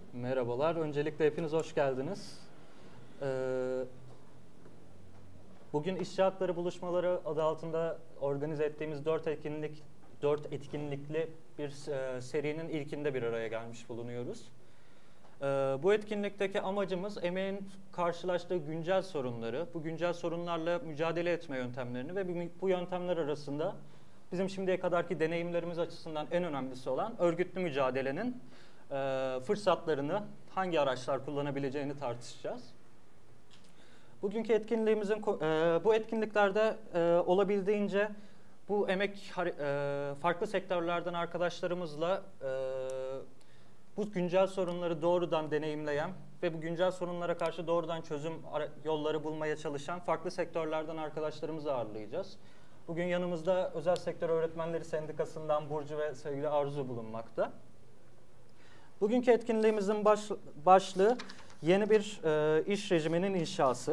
Merhabalar. Öncelikle hepiniz hoş geldiniz. Bugün İşçi Hakları Buluşmaları adı altında organize ettiğimiz 4 etkinlikli bir serinin ilkinde bir araya gelmiş bulunuyoruz. Bu etkinlikteki amacımız emeğin karşılaştığı güncel sorunları, bu güncel sorunlarla mücadele etme yöntemlerini ve bu yöntemler arasında bizim şimdiye kadarki deneyimlerimiz açısından en önemlisi olan örgütlü mücadelenin fırsatlarını, hangi araçlar kullanabileceğini tartışacağız. Bugünkü etkinliğimizin, bu etkinliklerde olabildiğince bu farklı sektörlerden arkadaşlarımızla bu güncel sorunları doğrudan deneyimleyen ve bu güncel sorunlara karşı doğrudan çözüm yolları bulmaya çalışan farklı sektörlerden arkadaşlarımızı ağırlayacağız. Bugün yanımızda Özel Sektör Öğretmenleri Sendikası'ndan Burcu ve sevgili Arzu bulunmakta. Bugünkü etkinliğimizin başlığı yeni bir iş rejiminin inşası.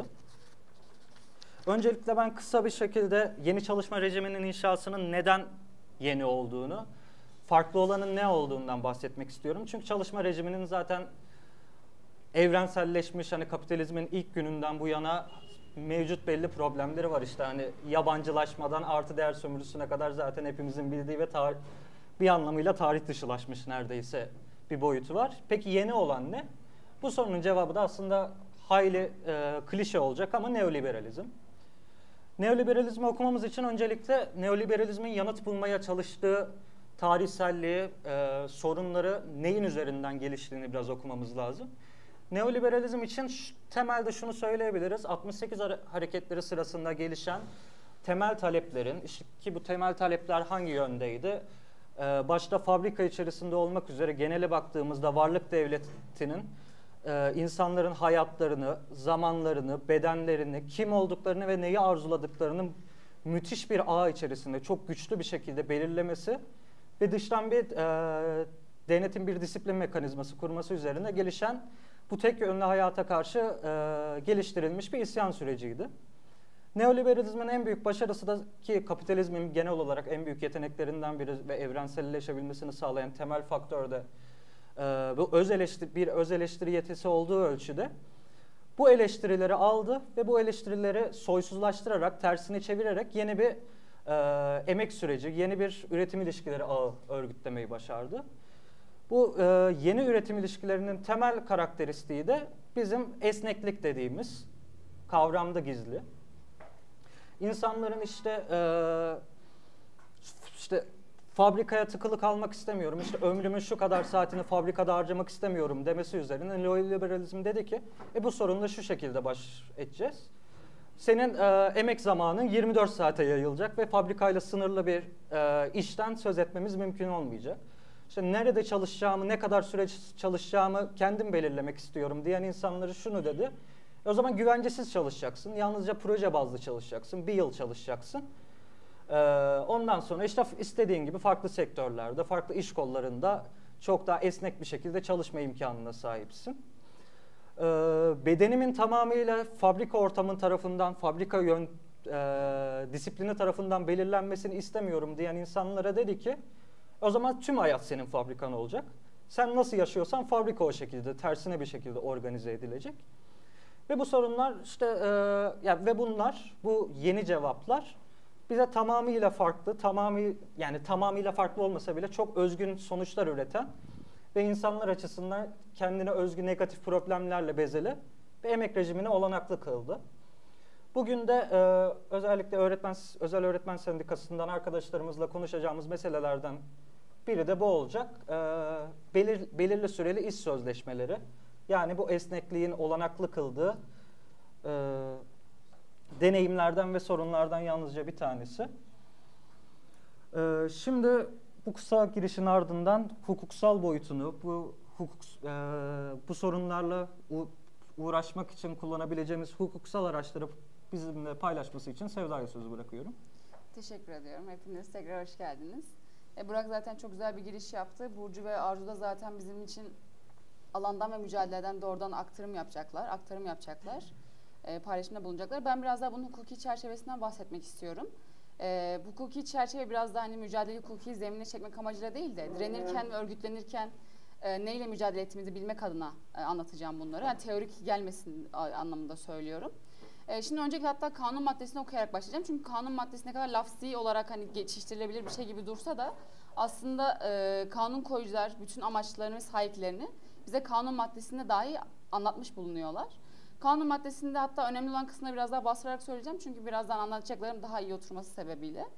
Öncelikle ben kısa bir şekilde yeni çalışma rejiminin inşasının neden yeni olduğunu, farklı olanın ne olduğundan bahsetmek istiyorum. Çünkü çalışma rejiminin zaten evrenselleşmiş, hani kapitalizmin ilk gününden bu yana mevcut belli problemleri var. İşte hani yabancılaşmadan artı değer sömürüsüne kadar zaten hepimizin bildiği ve bir anlamıyla tarih dışılaşmış neredeyse bir boyutu var. Peki yeni olan ne? Bu sorunun cevabı da aslında hayli klişe olacak ama neoliberalizm. Neoliberalizmi okumamız için öncelikle neoliberalizmin yanıt bulmaya çalıştığı tarihselliği, sorunları neyin üzerinden geliştiğini biraz okumamız lazım. Neoliberalizm için temelde şunu söyleyebiliriz. 68 hareketleri sırasında gelişen temel taleplerin, ki bu temel talepler hangi yöndeydi? Başta fabrika içerisinde olmak üzere genele baktığımızda varlık devletinin insanların hayatlarını, zamanlarını, bedenlerini, kim olduklarını ve neyi arzuladıklarını müthiş bir ağ içerisinde çok güçlü bir şekilde belirlemesi ve dıştan bir denetim, bir disiplin mekanizması kurması üzerine gelişen bu tek yönlü hayata karşı geliştirilmiş bir isyan süreciydi. Neoliberalizmin en büyük başarısı da, ki kapitalizmin genel olarak en büyük yeteneklerinden biri ve evrenselleşebilmesini sağlayan temel faktör de bu öz eleştiri yetisi olduğu ölçüde bu eleştirileri aldı ve bu eleştirileri soysuzlaştırarak, tersini çevirerek yeni bir emek süreci, yeni bir üretim ilişkileri ağı örgütlemeyi başardı. Bu yeni üretim ilişkilerinin temel karakteristiği de bizim esneklik dediğimiz kavramda gizli. İnsanların işte fabrikaya tıkılı kalmak istemiyorum, işte ömrümün şu kadar saatini fabrikada harcamak istemiyorum demesi üzerine neoliberalizm dedi ki bu sorunla şu şekilde baş edeceğiz. Senin emek zamanın 24 saate yayılacak ve fabrikayla sınırlı bir işten söz etmemiz mümkün olmayacak. İşte nerede çalışacağımı, ne kadar süre çalışacağımı kendim belirlemek istiyorum diyen insanları şunu dedi. O zaman güvencesiz çalışacaksın, yalnızca proje bazlı çalışacaksın, bir yıl çalışacaksın. Ondan sonra işte istediğin gibi farklı sektörlerde, farklı iş kollarında çok daha esnek bir şekilde çalışma imkanına sahipsin. Bedenimin tamamıyla fabrika ortamın tarafından, disiplini tarafından belirlenmesini istemiyorum diyen insanlara dedi ki o zaman tüm hayat senin fabrikan olacak. Sen nasıl yaşıyorsan fabrika o şekilde, tersine bir şekilde organize edilecek. Ve bu sorunlar bu yeni cevaplar bize tamamıyla farklı, tamamıyla farklı olmasa bile çok özgün sonuçlar üreten ve insanlar açısından kendine özgü negatif problemlerle bezeli bir emek rejimine olanaklı kıldı. Bugün de özellikle Özel Öğretmen Sendikası'ndan arkadaşlarımızla konuşacağımız meselelerden biri de bu olacak. Belirli süreli iş sözleşmeleri. Yani bu esnekliğin olanaklı kıldığı deneyimlerden ve sorunlardan yalnızca bir tanesi. Şimdi bu kısa girişin ardından hukuksal boyutunu, bu sorunlarla uğraşmak için kullanabileceğimiz hukuksal araçları bizimle paylaşması için Sevda'ya sözü bırakıyorum. Teşekkür ediyorum. Hepiniz tekrar hoş geldiniz. Burak zaten çok güzel bir giriş yaptı. Burcu ve Arzu da zaten bizim için alandan ve mücadeleden doğrudan aktarım yapacaklar. Paylaşımda bulunacaklar. Ben biraz daha bunun hukuki çerçevesinden bahsetmek istiyorum. Bu hukuki çerçeve biraz daha hani mücadele hukuki zeminine çekmek amacıyla değil de direnirken ve örgütlenirken neyle mücadele ettiğimizi bilmek adına anlatacağım bunları. Yani teorik gelmesin anlamında söylüyorum. Şimdi öncelikle hatta kanun maddesini okuyarak başlayacağım. Çünkü kanun maddesi ne kadar lafzi olarak hani geçiştirilebilir bir şey gibi dursa da aslında kanun koyucular bütün amaçlarını ve sahiplerini bize kanun maddesinde dahi anlatmış bulunuyorlar. Kanun maddesinde hatta önemli olan kısmına biraz daha bastırarak söyleyeceğim. Çünkü birazdan anlatacaklarım daha iyi oturması sebebiyle.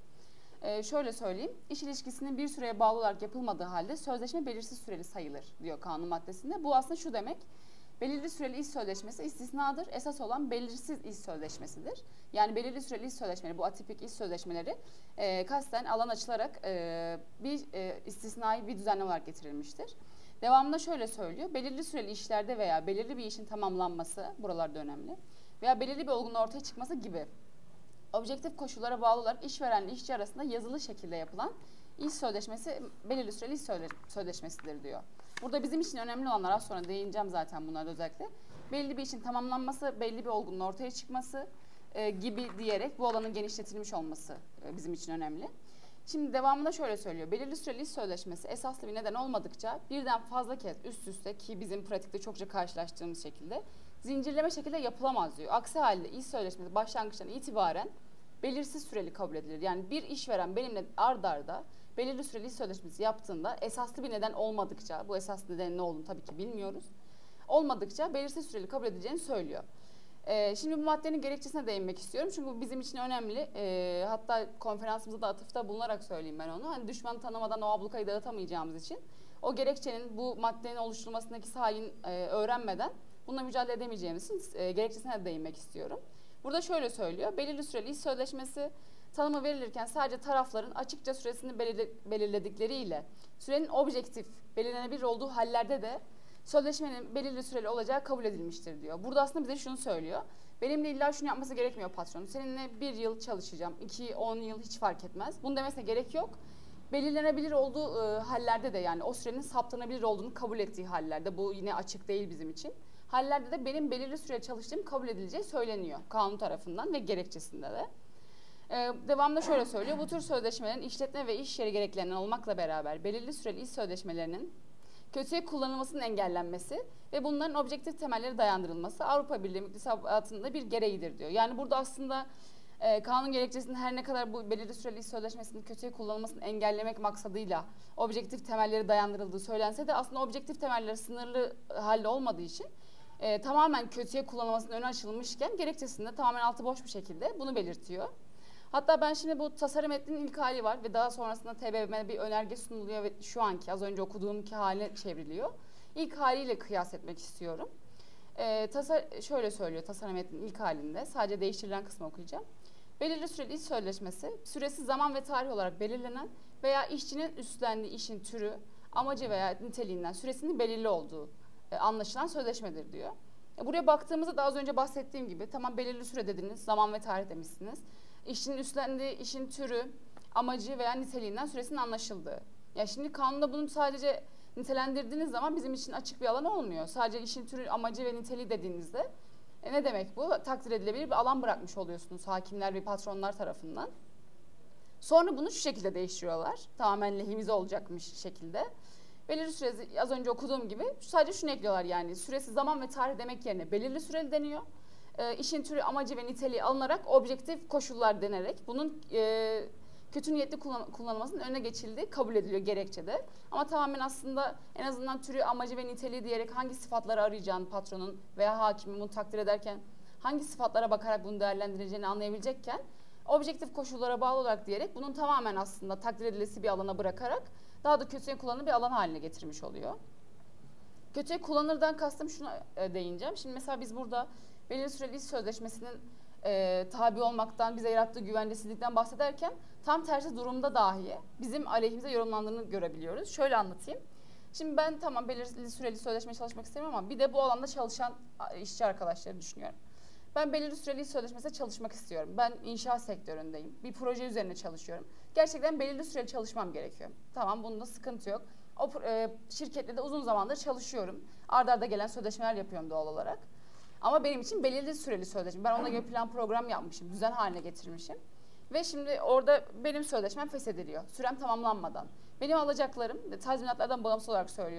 Şöyle söyleyeyim, iş ilişkisinin bir süreye bağlı olarak yapılmadığı halde sözleşme belirsiz süreli sayılır diyor kanun maddesinde. Bu aslında şu demek, belirli süreli iş sözleşmesi istisnadır, esas olan belirsiz iş sözleşmesidir. Yani belirli süreli iş sözleşmeleri, bu atipik iş sözleşmeleri kasten alan açılarak bir istisnai bir düzenleme olarak getirilmiştir. Devamında şöyle söylüyor, belirli süreli işlerde veya belirli bir işin tamamlanması, buralarda önemli, veya belirli bir olgunun ortaya çıkması gibi objektif koşullara bağlı olarak işverenle işçi arasında yazılı şekilde yapılan iş sözleşmesi belirli süreli iş sözleşmesidir diyor. Burada bizim için önemli olanlar, az sonra değineceğim zaten bunlara özellikle. Belli bir işin tamamlanması, belli bir olgunun ortaya çıkması gibi diyerek bu alanın genişletilmiş olması bizim için önemli. Şimdi devamında şöyle söylüyor. Belirli süreli iş sözleşmesi esaslı bir neden olmadıkça birden fazla kez üst üste, ki bizim pratikte çokça karşılaştığımız şekilde zincirleme şekilde yapılamaz diyor. Aksi halde iş sözleşmesi başlangıçtan itibaren belirsiz süreli kabul edilir. Yani bir işveren benimle ard arda belirli süreli iş sözleşmesi yaptığında esaslı bir neden olmadıkça, bu esaslı nedenin ne olduğunu tabii ki bilmiyoruz, olmadıkça belirsiz süreli kabul edileceğini söylüyor. Şimdi bu maddenin gerekçesine değinmek istiyorum. Çünkü bu bizim için önemli. Hatta konferansımızda da atıfta bulunarak söyleyeyim ben onu. Hani düşman tanımadan o ablukayı dağıtamayacağımız için o gerekçenin, bu maddenin oluşturulmasındaki sahayı öğrenmeden bununla mücadele edemeyeceğimiz için gerekçesine de değinmek istiyorum. Burada şöyle söylüyor. Belirli süreli iş sözleşmesi tanımı verilirken sadece tarafların açıkça süresini belirledikleriyle sürenin objektif belirlenebilir olduğu hallerde de sözleşmenin belirli süreli olacağı kabul edilmiştir diyor. Burada aslında bize şunu söylüyor. Benimle illa şunu yapması gerekmiyor patron. Seninle 1 yıl çalışacağım, 2, 10 yıl hiç fark etmez. Bunu demesine gerek yok. Belirlenebilir olduğu hallerde de, yani o sürenin saptanabilir olduğunu kabul ettiği hallerde, bu yine açık değil bizim için, hallerde de benim belirli süre çalıştığım kabul edileceği söyleniyor kanun tarafından ve gerekçesinde de. Devamında şöyle söylüyor. Bu tür sözleşmelerin işletme ve iş yeri gereklerinden olmakla beraber belirli süreli iş sözleşmelerinin kötüye kullanılmasının engellenmesi ve bunların objektif temelleri dayandırılması Avrupa Birliği müktesebatında bir gereğidir diyor. Yani burada aslında kanun gerekçesinin her ne kadar bu belirli süreli iş sözleşmesinin kötüye kullanılmasını engellemek maksadıyla objektif temelleri dayandırıldığı söylense de aslında objektif temelleri sınırlı halde olmadığı için tamamen kötüye kullanılmasının önü açılmışken gerekçesinde tamamen altı boş bir şekilde bunu belirtiyor. Hatta ben şimdi bu tasarım metninin ilk hali var ve daha sonrasında TBMM'e bir önerge sunuluyor ve şu anki az önce okuduğumki haline çevriliyor. İlk haliyle kıyas etmek istiyorum. Şöyle söylüyor tasarım metninin ilk halinde, sadece değiştirilen kısmı okuyacağım. Belirli süreli iş sözleşmesi, süresi zaman ve tarih olarak belirlenen veya işçinin üstlendiği işin türü, amacı veya niteliğinden süresinin belirli olduğu anlaşılan sözleşmedir diyor. Buraya baktığımızda da az önce bahsettiğim gibi tamam belirli süre dediniz, zaman ve tarih demişsiniz. İşçinin üstlendiği işin türü, amacı veya niteliğinden süresinin anlaşıldığı. Ya şimdi kanunda bunu sadece nitelendirdiğiniz zaman bizim için açık bir alan olmuyor. Sadece işin türü, amacı ve niteliği dediğinizde ne demek bu? Takdir edilebilir bir alan bırakmış oluyorsunuz hakimler ve patronlar tarafından. Sonra bunu şu şekilde değiştiriyorlar. Tamamen lehimize olacakmış şekilde. Belirli süresi, az önce okuduğum gibi sadece şunu ekliyorlar, yani süresi zaman ve tarih demek yerine belirli süreli deniyor. İşin türü, amacı ve niteliği alınarak objektif koşullar denerek bunun kötü niyetli kullanılmasının önüne geçildiği kabul ediliyor gerekçede. Ama tamamen aslında en azından türü, amacı ve niteliği diyerek hangi sıfatları arayacağını patronun veya hakimin bunu takdir ederken hangi sıfatlara bakarak bunu değerlendireceğini anlayabilecekken objektif koşullara bağlı olarak diyerek bunun tamamen aslında takdir edilesi bir alana bırakarak daha da kötüye kullanılan bir alan haline getirmiş oluyor. Kötüye kullanırdan kastım şuna değineceğim. Şimdi mesela biz burada belirli süreli iş sözleşmesinin tabi olmaktan, bize yarattığı güvencesizlikten bahsederken tam tersi durumda dahi bizim aleyhimize yorumlandığını görebiliyoruz. Şöyle anlatayım. Şimdi ben tamam belirli süreli sözleşmeye çalışmak istemiyorum ama bir de bu alanda çalışan işçi arkadaşları düşünüyorum. Ben belirli süreli iş sözleşmesinde çalışmak istiyorum. Ben inşaat sektöründeyim. Bir proje üzerine çalışıyorum. Gerçekten belirli süreli çalışmam gerekiyor. Tamam, bunda sıkıntı yok. O şirketle de uzun zamandır çalışıyorum. Arda arda gelen sözleşmeler yapıyorum doğal olarak. Ama benim için belirli süreli sözleşme. Ben ona göre plan program yapmışım, düzen haline getirmişim. Ve şimdi orada benim sözleşmem feshediliyor. Sürem tamamlanmadan. Benim alacaklarım, tazminatlardan bağımsız olarak söylüyorum.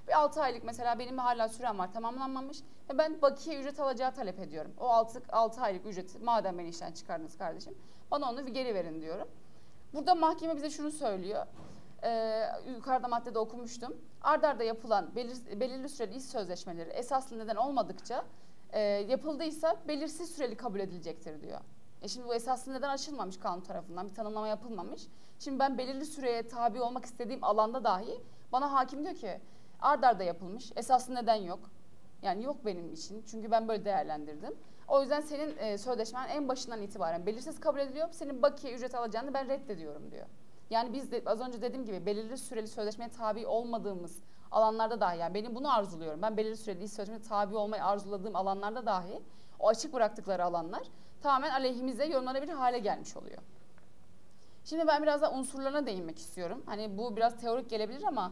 Bir 6 aylık mesela benim hala sürem var, tamamlanmamış ve ben bakiye ücret alacağı talep ediyorum. O 6 aylık ücreti madem beni işten çıkardınız kardeşim, bana onu geri verin diyorum. Burada mahkeme bize şunu söylüyor. Yukarıda maddede okumuştum. Ard arda yapılan belirli süreli iş sözleşmeleri esaslı neden olmadıkça yapıldıysa belirsiz süreli kabul edilecektir diyor. Şimdi bu esaslı neden aşılmamış kanun tarafından, bir tanımlama yapılmamış. Şimdi ben belirli süreye tabi olmak istediğim alanda dahi bana hakim diyor ki ard arda yapılmış, esaslı neden yok. Yani yok benim için, çünkü ben böyle değerlendirdim. O yüzden senin sözleşmen en başından itibaren belirsiz kabul ediliyor. Senin bakiye ücret alacağını ben reddediyorum diyor. Yani biz de az önce dediğim gibi belirli süreli sözleşmeye tabi olmadığımız alanlarda dahi, yani benim bunu arzuluyorum. Ben belirli süreli iş sözleşmeye tabi olmayı arzuladığım alanlarda dahi o açık bıraktıkları alanlar tamamen aleyhimize yorumlanabilir hale gelmiş oluyor. Şimdi ben biraz da unsurlarına değinmek istiyorum. Hani bu biraz teorik gelebilir ama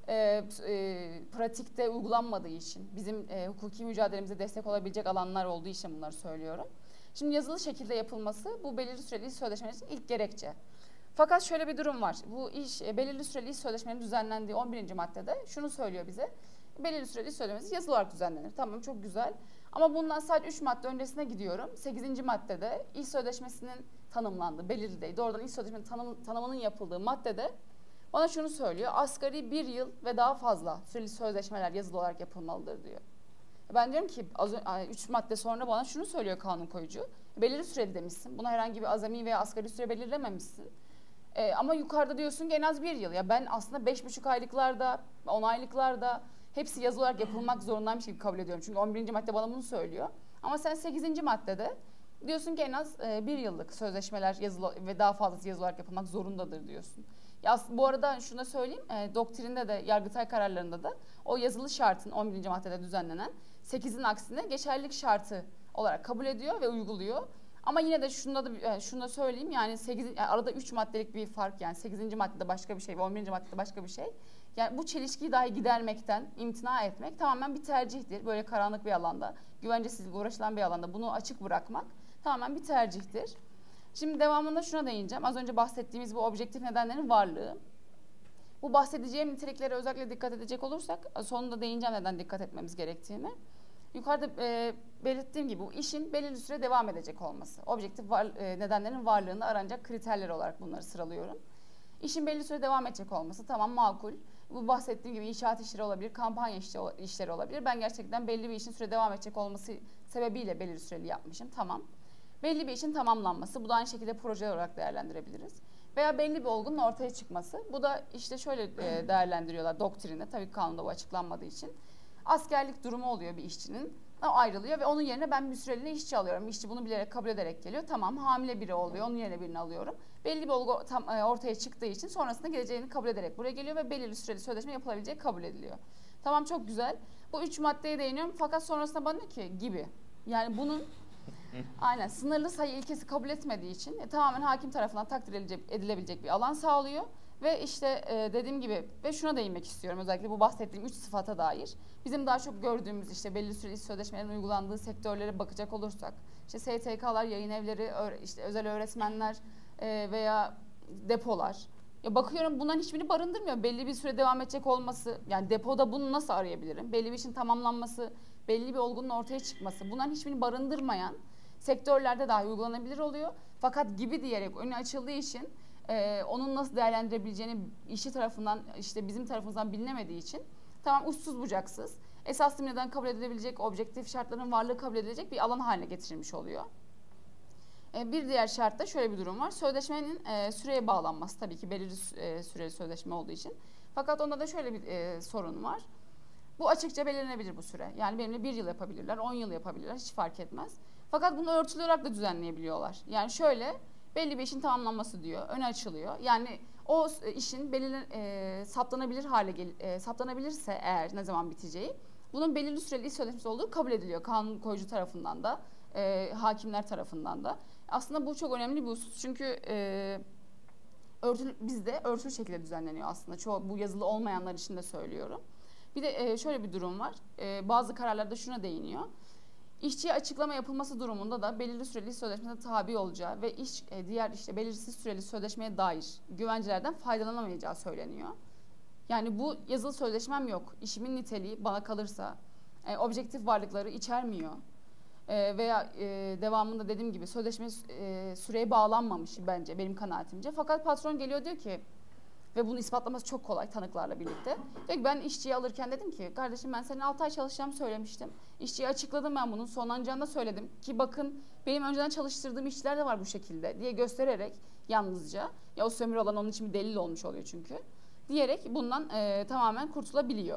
pratikte uygulanmadığı için, bizim hukuki mücadelemize destek olabilecek alanlar olduğu için bunları söylüyorum. Şimdi yazılı şekilde yapılması bu belirli süreli iş sözleşmeleri için ilk gerekçe. Fakat şöyle bir durum var. Bu belirli süreli iş sözleşmelerinin düzenlendiği 11. maddede şunu söylüyor bize. Belirli süreli iş sözleşmesi yazılı olarak düzenlenir. Tamam, çok güzel. Ama bundan sadece 3 madde öncesine gidiyorum. 8. maddede iş sözleşmesinin tanımlandığı, belirli değil, doğrudan iş sözleşmesinin tanımının yapıldığı maddede bana şunu söylüyor. Asgari 1 yıl ve daha fazla süreli sözleşmeler yazılı olarak yapılmalıdır diyor. Ben diyorum ki 3 madde sonra bana şunu söylüyor kanun koyucu. Belirli süreli demişsin. Buna herhangi bir azami veya asgari süre belirlememişsin. Ama yukarıda diyorsun ki en az 1 yıl. Ya ben aslında 5,5 aylıklarda, 10 aylıklarda hepsi yazılı olarak yapılmak zorundaymış gibi kabul ediyorum. Çünkü 11. madde bana bunu söylüyor. Ama sen 8. maddede diyorsun ki en az 1 yıllık sözleşmeler yazılı ve daha fazlası yazılı olarak yapılmak zorundadır diyorsun. Ya bu arada şunu da söyleyeyim, doktrinde de Yargıtay kararlarında da o yazılı şartın 11. maddede düzenlenen 8'in aksine geçerlilik şartı olarak kabul ediyor ve uyguluyor. Ama yine de şunu da söyleyeyim, yani arada 3 maddelik bir fark, yani 8. maddede başka bir şey ve 11. maddede başka bir şey. Yani bu çelişkiyi dahi gidermekten imtina etmek tamamen bir tercihtir. Böyle karanlık bir alanda, güvencesizlikle uğraşılan bir alanda bunu açık bırakmak tamamen bir tercihtir. Şimdi devamında şuna değineceğim. Az önce bahsettiğimiz bu objektif nedenlerin varlığı. Bu bahsedeceğim niteliklere özellikle dikkat edecek olursak sonunda değineceğim neden dikkat etmemiz gerektiğini. Yukarıda belirttiğim gibi bu işin belirli süre devam edecek olması. Objektif nedenlerin varlığında aranacak kriterler olarak bunları sıralıyorum. İşin belli süre devam edecek olması tamam, makul. Bu bahsettiğim gibi inşaat işleri olabilir, kampanya işleri olabilir. Ben gerçekten belli bir işin süre devam edecek olması sebebiyle belirli süreli yapmışım, tamam. Belli bir işin tamamlanması, bu da aynı şekilde proje olarak değerlendirebiliriz. Veya belli bir olgunun ortaya çıkması. Bu da işte şöyle değerlendiriyorlar doktrinde, tabii kanunda bu açıklanmadığı için. Askerlik durumu oluyor bir işçinin, o ayrılıyor ve onun yerine ben bir süreliğine işçi alıyorum. İşçi bunu bilerek, kabul ederek geliyor. Tamam, hamile biri oluyor, onun yerine birini alıyorum. Belli bir olgu ortaya çıktığı için sonrasında geleceğini kabul ederek buraya geliyor ve belirli süreli sözleşme yapılabileceği kabul ediliyor. Tamam, çok güzel. Bu 3 maddeye değiniyorum fakat sonrasında bana diyor ki gibi. Yani bunun aynen sınırlı sayı ilkesi kabul etmediği için tamamen hakim tarafından takdir edilebilecek bir alan sağlıyor. Ve işte dediğim gibi ve şuna değinmek istiyorum, özellikle bu bahsettiğim 3 sıfata dair. Bizim daha çok gördüğümüz işte belli süreli iş sözleşmelerinin uygulandığı sektörlere bakacak olursak, işte STK'lar, yayın evleri, işte özel öğretmenler veya depolar. Ya bakıyorum bunların hiçbirini barındırmıyor. Belli bir süre devam edecek olması, yani depoda bunu nasıl arayabilirim? Belli bir işin tamamlanması, belli bir olgunun ortaya çıkması, bunların hiçbirini barındırmayan sektörlerde dahi uygulanabilir oluyor. Fakat gibi diyerek önü açıldığı için onun nasıl değerlendirebileceğini işçi tarafından, işte bizim tarafımızdan bilinemediği için tamam uçsuz bucaksız, esaslı neden kabul edilebilecek, objektif şartların varlığı kabul edilecek bir alan haline getirilmiş oluyor. Bir diğer şartta şöyle bir durum var. Sözleşmenin süreye bağlanması, tabii ki belirli süreli sözleşme olduğu için. Fakat onda da şöyle bir sorun var. Bu açıkça belirlenebilir bu süre. Yani benimle 1 yıl yapabilirler, 10 yıl yapabilirler, hiç fark etmez. Fakat bunu örtülü olarak da düzenleyebiliyorlar. Yani şöyle, belli bir işin tamamlanması diyor, öne açılıyor. Yani o işin saptanabilirse eğer ne zaman biteceği, bunun belirli süreli iş sözleşmesi olduğu kabul ediliyor. Kanun koyucu tarafından da, hakimler tarafından da. Aslında bu çok önemli bir husus. Çünkü bizde örtülü şekilde düzenleniyor aslında. Bu yazılı olmayanlar için de söylüyorum. Bir de şöyle bir durum var. Bazı kararlarda şuna değiniyor. İşçiye açıklama yapılması durumunda da belirli süreli iş sözleşmesine tabi olacağı ve diğer işte belirsiz süreli sözleşmeye dair güvencelerden faydalanamayacağı söyleniyor. Yani bu yazılı sözleşmem yok. İşimin niteliği bana kalırsa objektif varlıkları içermiyor. Veya devamında dediğim gibi sözleşme süreye bağlanmamış bence benim kanaatimce. Fakat patron geliyor diyor ki ve bunu ispatlaması çok kolay tanıklarla birlikte. Diyor ki ben işçiyi alırken dedim ki kardeşim ben senin 6 ay çalışacağımı söylemiştim. İşçiye açıkladım ben bunun sonlanacağını da söyledim. Ki bakın benim önceden çalıştırdığım işçiler de var bu şekilde diye göstererek yalnızca ya o sömürü olan onun için bir delil olmuş oluyor çünkü. Diyerek bundan tamamen kurtulabiliyor.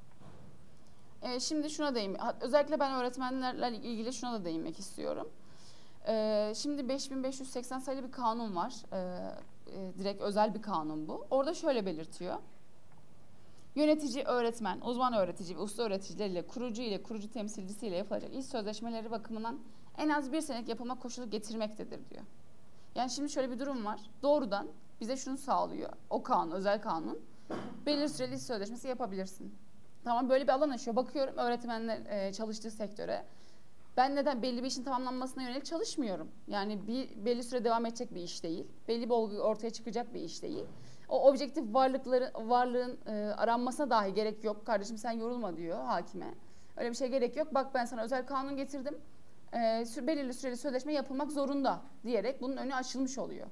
Şimdi şuna değinmek, özellikle ben öğretmenlerle ilgili şuna da değinmek istiyorum. Şimdi 5580 sayılı bir kanun var. Direkt özel bir kanun bu. Orada şöyle belirtiyor. Yönetici, öğretmen, uzman öğretici ve usta öğreticileriyle kurucu ile kurucu temsilcisiyle yapılacak iş sözleşmeleri bakımından en az 1 senelik yapılma koşulu getirmektedir diyor. Yani şimdi şöyle bir durum var. Doğrudan bize şunu sağlıyor. O kanun, özel kanun. Belirli süreli iş sözleşmesi yapabilirsin. Tamam böyle bir alan açıyor. Bakıyorum öğretmenler çalıştığı sektöre. Ben neden belli bir işin tamamlanmasına yönelik çalışmıyorum. Yani belli süre devam edecek bir iş değil. Belli bir olgu ortaya çıkacak bir iş değil. O objektif varlığın aranmasına dahi gerek yok. Kardeşim sen yorulma diyor hakime. Öyle bir şey gerek yok. Bak ben sana özel kanun getirdim. Belirli süreli sözleşme yapılmak zorunda diyerek bunun önü açılmış oluyor.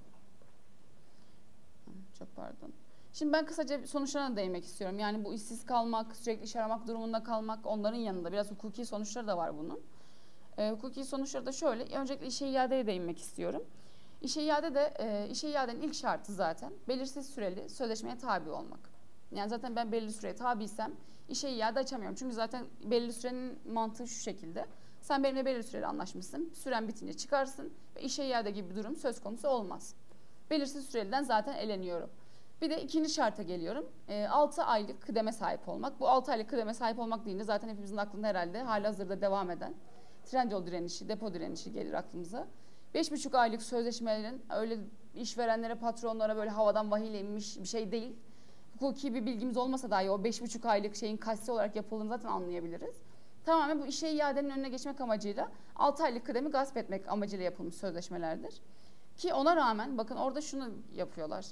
Çok pardon. Şimdi ben kısaca sonuçlarına değinmek istiyorum. Yani bu işsiz kalmak, sürekli iş aramak durumunda kalmak, onların yanında biraz hukuki sonuçları da var bunun. Hukuki sonuçları da şöyle. Öncelikle işe iadeye değinmek istiyorum. İşe iadenin ilk şartı zaten belirsiz süreli sözleşmeye tabi olmak. Yani zaten ben belirli süreye tabiysem işe iade açamıyorum. Çünkü zaten belirli sürenin mantığı şu şekilde. Sen benimle belirli süreli anlaşmışsın. Süren bitince çıkarsın ve işe iade gibi bir durum söz konusu olmaz. Belirsiz süreliden zaten eleniyorum. Bir de ikinci şarta geliyorum. 6 aylık kıdeme sahip olmak. Bu 6 aylık kıdeme sahip olmak deyince zaten hepimizin aklında herhalde halihazırda devam eden Trendyol direnişi, depo direnişi gelir aklımıza. 5,5 aylık sözleşmelerin öyle işverenlere, patronlara böyle havadan vahiyle inmiş bir şey değil. Hukuki bir bilgimiz olmasa dahi o 5,5 aylık şeyin kasti olarak yapıldığını zaten anlayabiliriz. Tamamen bu işe iadenin önüne geçmek amacıyla 6 aylık kıdemi gasp etmek amacıyla yapılmış sözleşmelerdir. Ki ona rağmen bakın orada şunu yapıyorlar.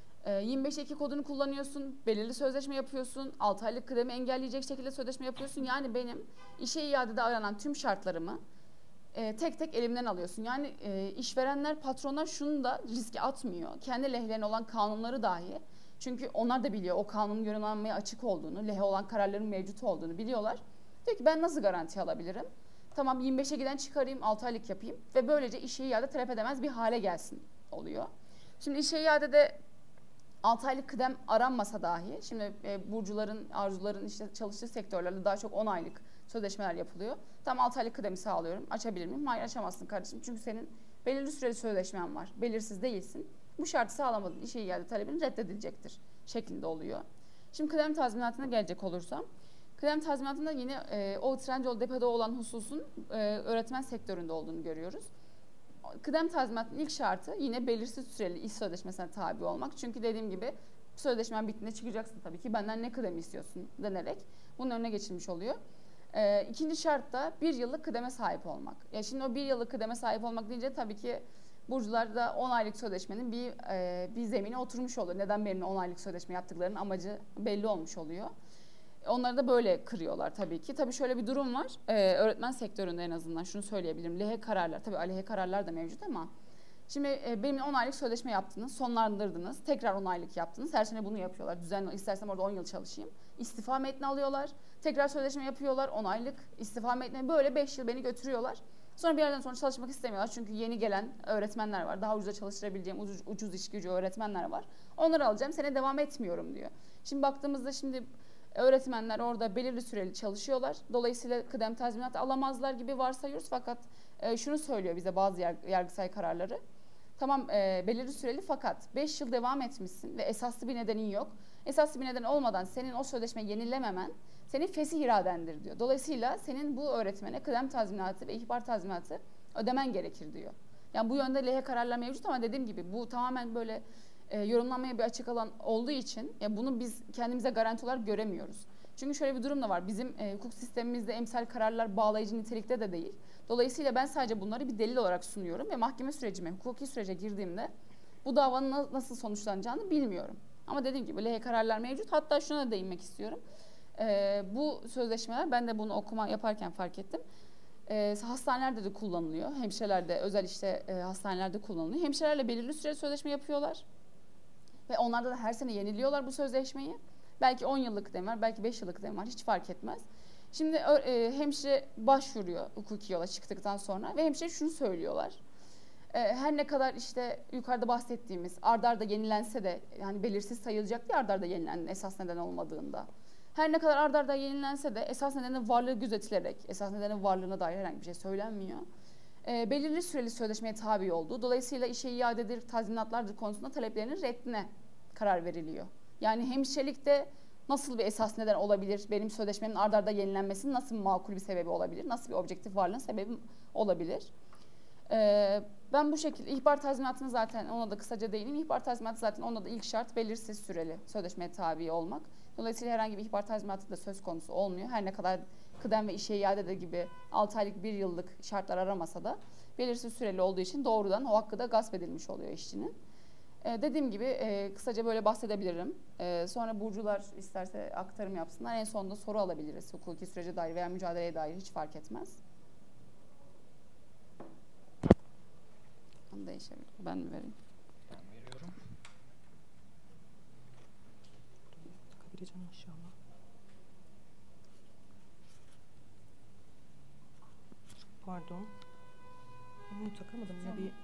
25 kodunu kullanıyorsun, belirli sözleşme yapıyorsun, 6 aylık kıdemi engelleyecek şekilde sözleşme yapıyorsun. Yani benim işe iadede aranan tüm şartlarımı tek tek elimden alıyorsun. Yani işverenler, patronlar şunu da riske atmıyor. Kendi lehlerine olan kanunları dahi. Çünkü onlar da biliyor o kanunun yorumlanmaya açık olduğunu, lehe olan kararların mevcut olduğunu biliyorlar. Diyor ki ben nasıl garanti alabilirim? Tamam 25'e giden çıkarayım, 6 aylık yapayım ve böylece işe iade talep edemez bir hale gelsin oluyor. Şimdi işe iadede 6 aylık kıdem aranmasa dahi, şimdi burcuların, arzuların işte çalıştığı sektörlerde daha çok 10 aylık sözleşmeler yapılıyor. Tam 6 aylık kıdemi sağlıyorum. Açabilir miyim? Hayır açamazsın kardeşim. Çünkü senin belirli süreli sözleşmen var. Belirsiz değilsin. Bu şartı sağlamadığın işe iade talebin reddedilecektir şeklinde oluyor. Şimdi kıdem tazminatına gelecek olursam. Kıdem tazminatında yine o Trendyol depoda olan hususun öğretmen sektöründe olduğunu görüyoruz. Kıdem tazminatının ilk şartı yine belirsiz süreli iş sözleşmesine tabi olmak. Çünkü dediğim gibi sözleşmen bittiğinde çıkacaksın tabii ki benden ne kıdem istiyorsun denerek bunun önüne geçilmiş oluyor. İkinci şart da 1 yıllık kıdeme sahip olmak. Ya şimdi o 1 yıllık kıdeme sahip olmak deyince tabii ki burcularda 10 aylık sözleşmenin bir zemine oturmuş oluyor. Neden benimle 10 aylık sözleşme yaptıklarının amacı belli olmuş oluyor. Onları da böyle kırıyorlar tabii ki. Tabii şöyle bir durum var. Öğretmen sektöründe en azından şunu söyleyebilirim. Lehe kararlar, tabii aleyhe kararlar da mevcut ama şimdi benimle 10 aylık sözleşme yaptınız, sonlandırdınız, tekrar 10 aylık yaptınız. Her sene bunu yapıyorlar. Düzenli istersem orada 10 yıl çalışayım. İstifa metni alıyorlar. Tekrar sözleşme yapıyorlar. 10 aylık istifa metni böyle 5 yıl beni götürüyorlar. Sonra bir yerden sonra çalışmak istemiyorlar. Çünkü yeni gelen öğretmenler var. Daha ucuza çalıştırabileceğim ucuz iş gücü öğretmenler var. Onları alacağım. Sene devam etmiyorum diyor. Şimdi baktığımızda şimdi öğretmenler orada belirli süreli çalışıyorlar. Dolayısıyla kıdem tazminat alamazlar gibi varsayıyoruz. Fakat şunu söylüyor bize bazı yargısal kararları. Tamam belirli süreli fakat 5 yıl devam etmişsin ve esaslı bir nedenin yok. Esaslı bir neden olmadan senin o sözleşmeyi yenilememen senin fesih iradendir diyor. Dolayısıyla senin bu öğretmene kıdem tazminatı ve ihbar tazminatı ödemen gerekir diyor. Yani bu yönde lehe kararlar mevcut ama dediğim gibi bu tamamen böyle yorumlanmaya bir açık alan olduğu için bunu biz kendimize garanti olarak göremiyoruz. Çünkü şöyle bir durum da var. Bizim hukuk sistemimizde emsal kararlar bağlayıcı nitelikte de değil. Dolayısıyla ben sadece bunları bir delil olarak sunuyorum ve mahkeme sürecime, hukuki sürece girdiğimde bu davanın nasıl sonuçlanacağını bilmiyorum. Ama dediğim gibi lehî kararlar mevcut. Hatta şuna da değinmek istiyorum. Bu sözleşmeler, ben de bunu okuma yaparken fark ettim. Hastanelerde de kullanılıyor. Hemşirelerde, özel işte hastanelerde kullanılıyor. Hemşirelerle belirli süreli sözleşme yapıyorlar. Ve onlarda da her sene yeniliyorlar bu sözleşmeyi. Belki 10 yıllık dem var, belki 5 yıllık dem var. Hiç fark etmez. Şimdi hemşire başvuruyor hukuki yola çıktıktan sonra ve hemşire şunu söylüyorlar. Her ne kadar işte yukarıda bahsettiğimiz ard arda yenilense de, yani belirsiz sayılacak diye ard arda yenilenin esas neden olmadığında. Her ne kadar ard arda yenilense de esas nedenin varlığı gözetilerek, esas nedenin varlığına dair herhangi bir şey söylenmiyor. Belirli süreli sözleşmeye tabi olduğu, dolayısıyla işe iadedir, tazminatlardır konusunda taleplerinin reddine karar veriliyor. Yani hemşirelikte nasıl bir esas neden olabilir? Benim sözleşmenin ard arda yenilenmesinin nasıl makul bir sebebi olabilir? Nasıl bir objektif varlığın sebebi olabilir? Ben bu şekilde ihbar tazminatını zaten ona da kısaca değineyim. İhbar tazminatı zaten onda da ilk şart belirsiz süreli sözleşmeye tabi olmak. Dolayısıyla herhangi bir ihbar tazminatı da söz konusu olmuyor. Her ne kadar kıdem ve işe iade de gibi 6 aylık 1 yıllık şartlar aramasa da belirsiz süreli olduğu için doğrudan o hakkı da gasp edilmiş oluyor işçinin. Dediğim gibi kısaca böyle bahsedebilirim. Sonra Burcular isterse aktarım yapsınlar. En sonunda soru alabiliriz. Hukuki sürece dair veya mücadeleye dair hiç fark etmez. Değişebilir. Ben mi vereyim? Ben veriyorum. Takabileceğim inşallah. Pardon. Onu takamadım ya bir...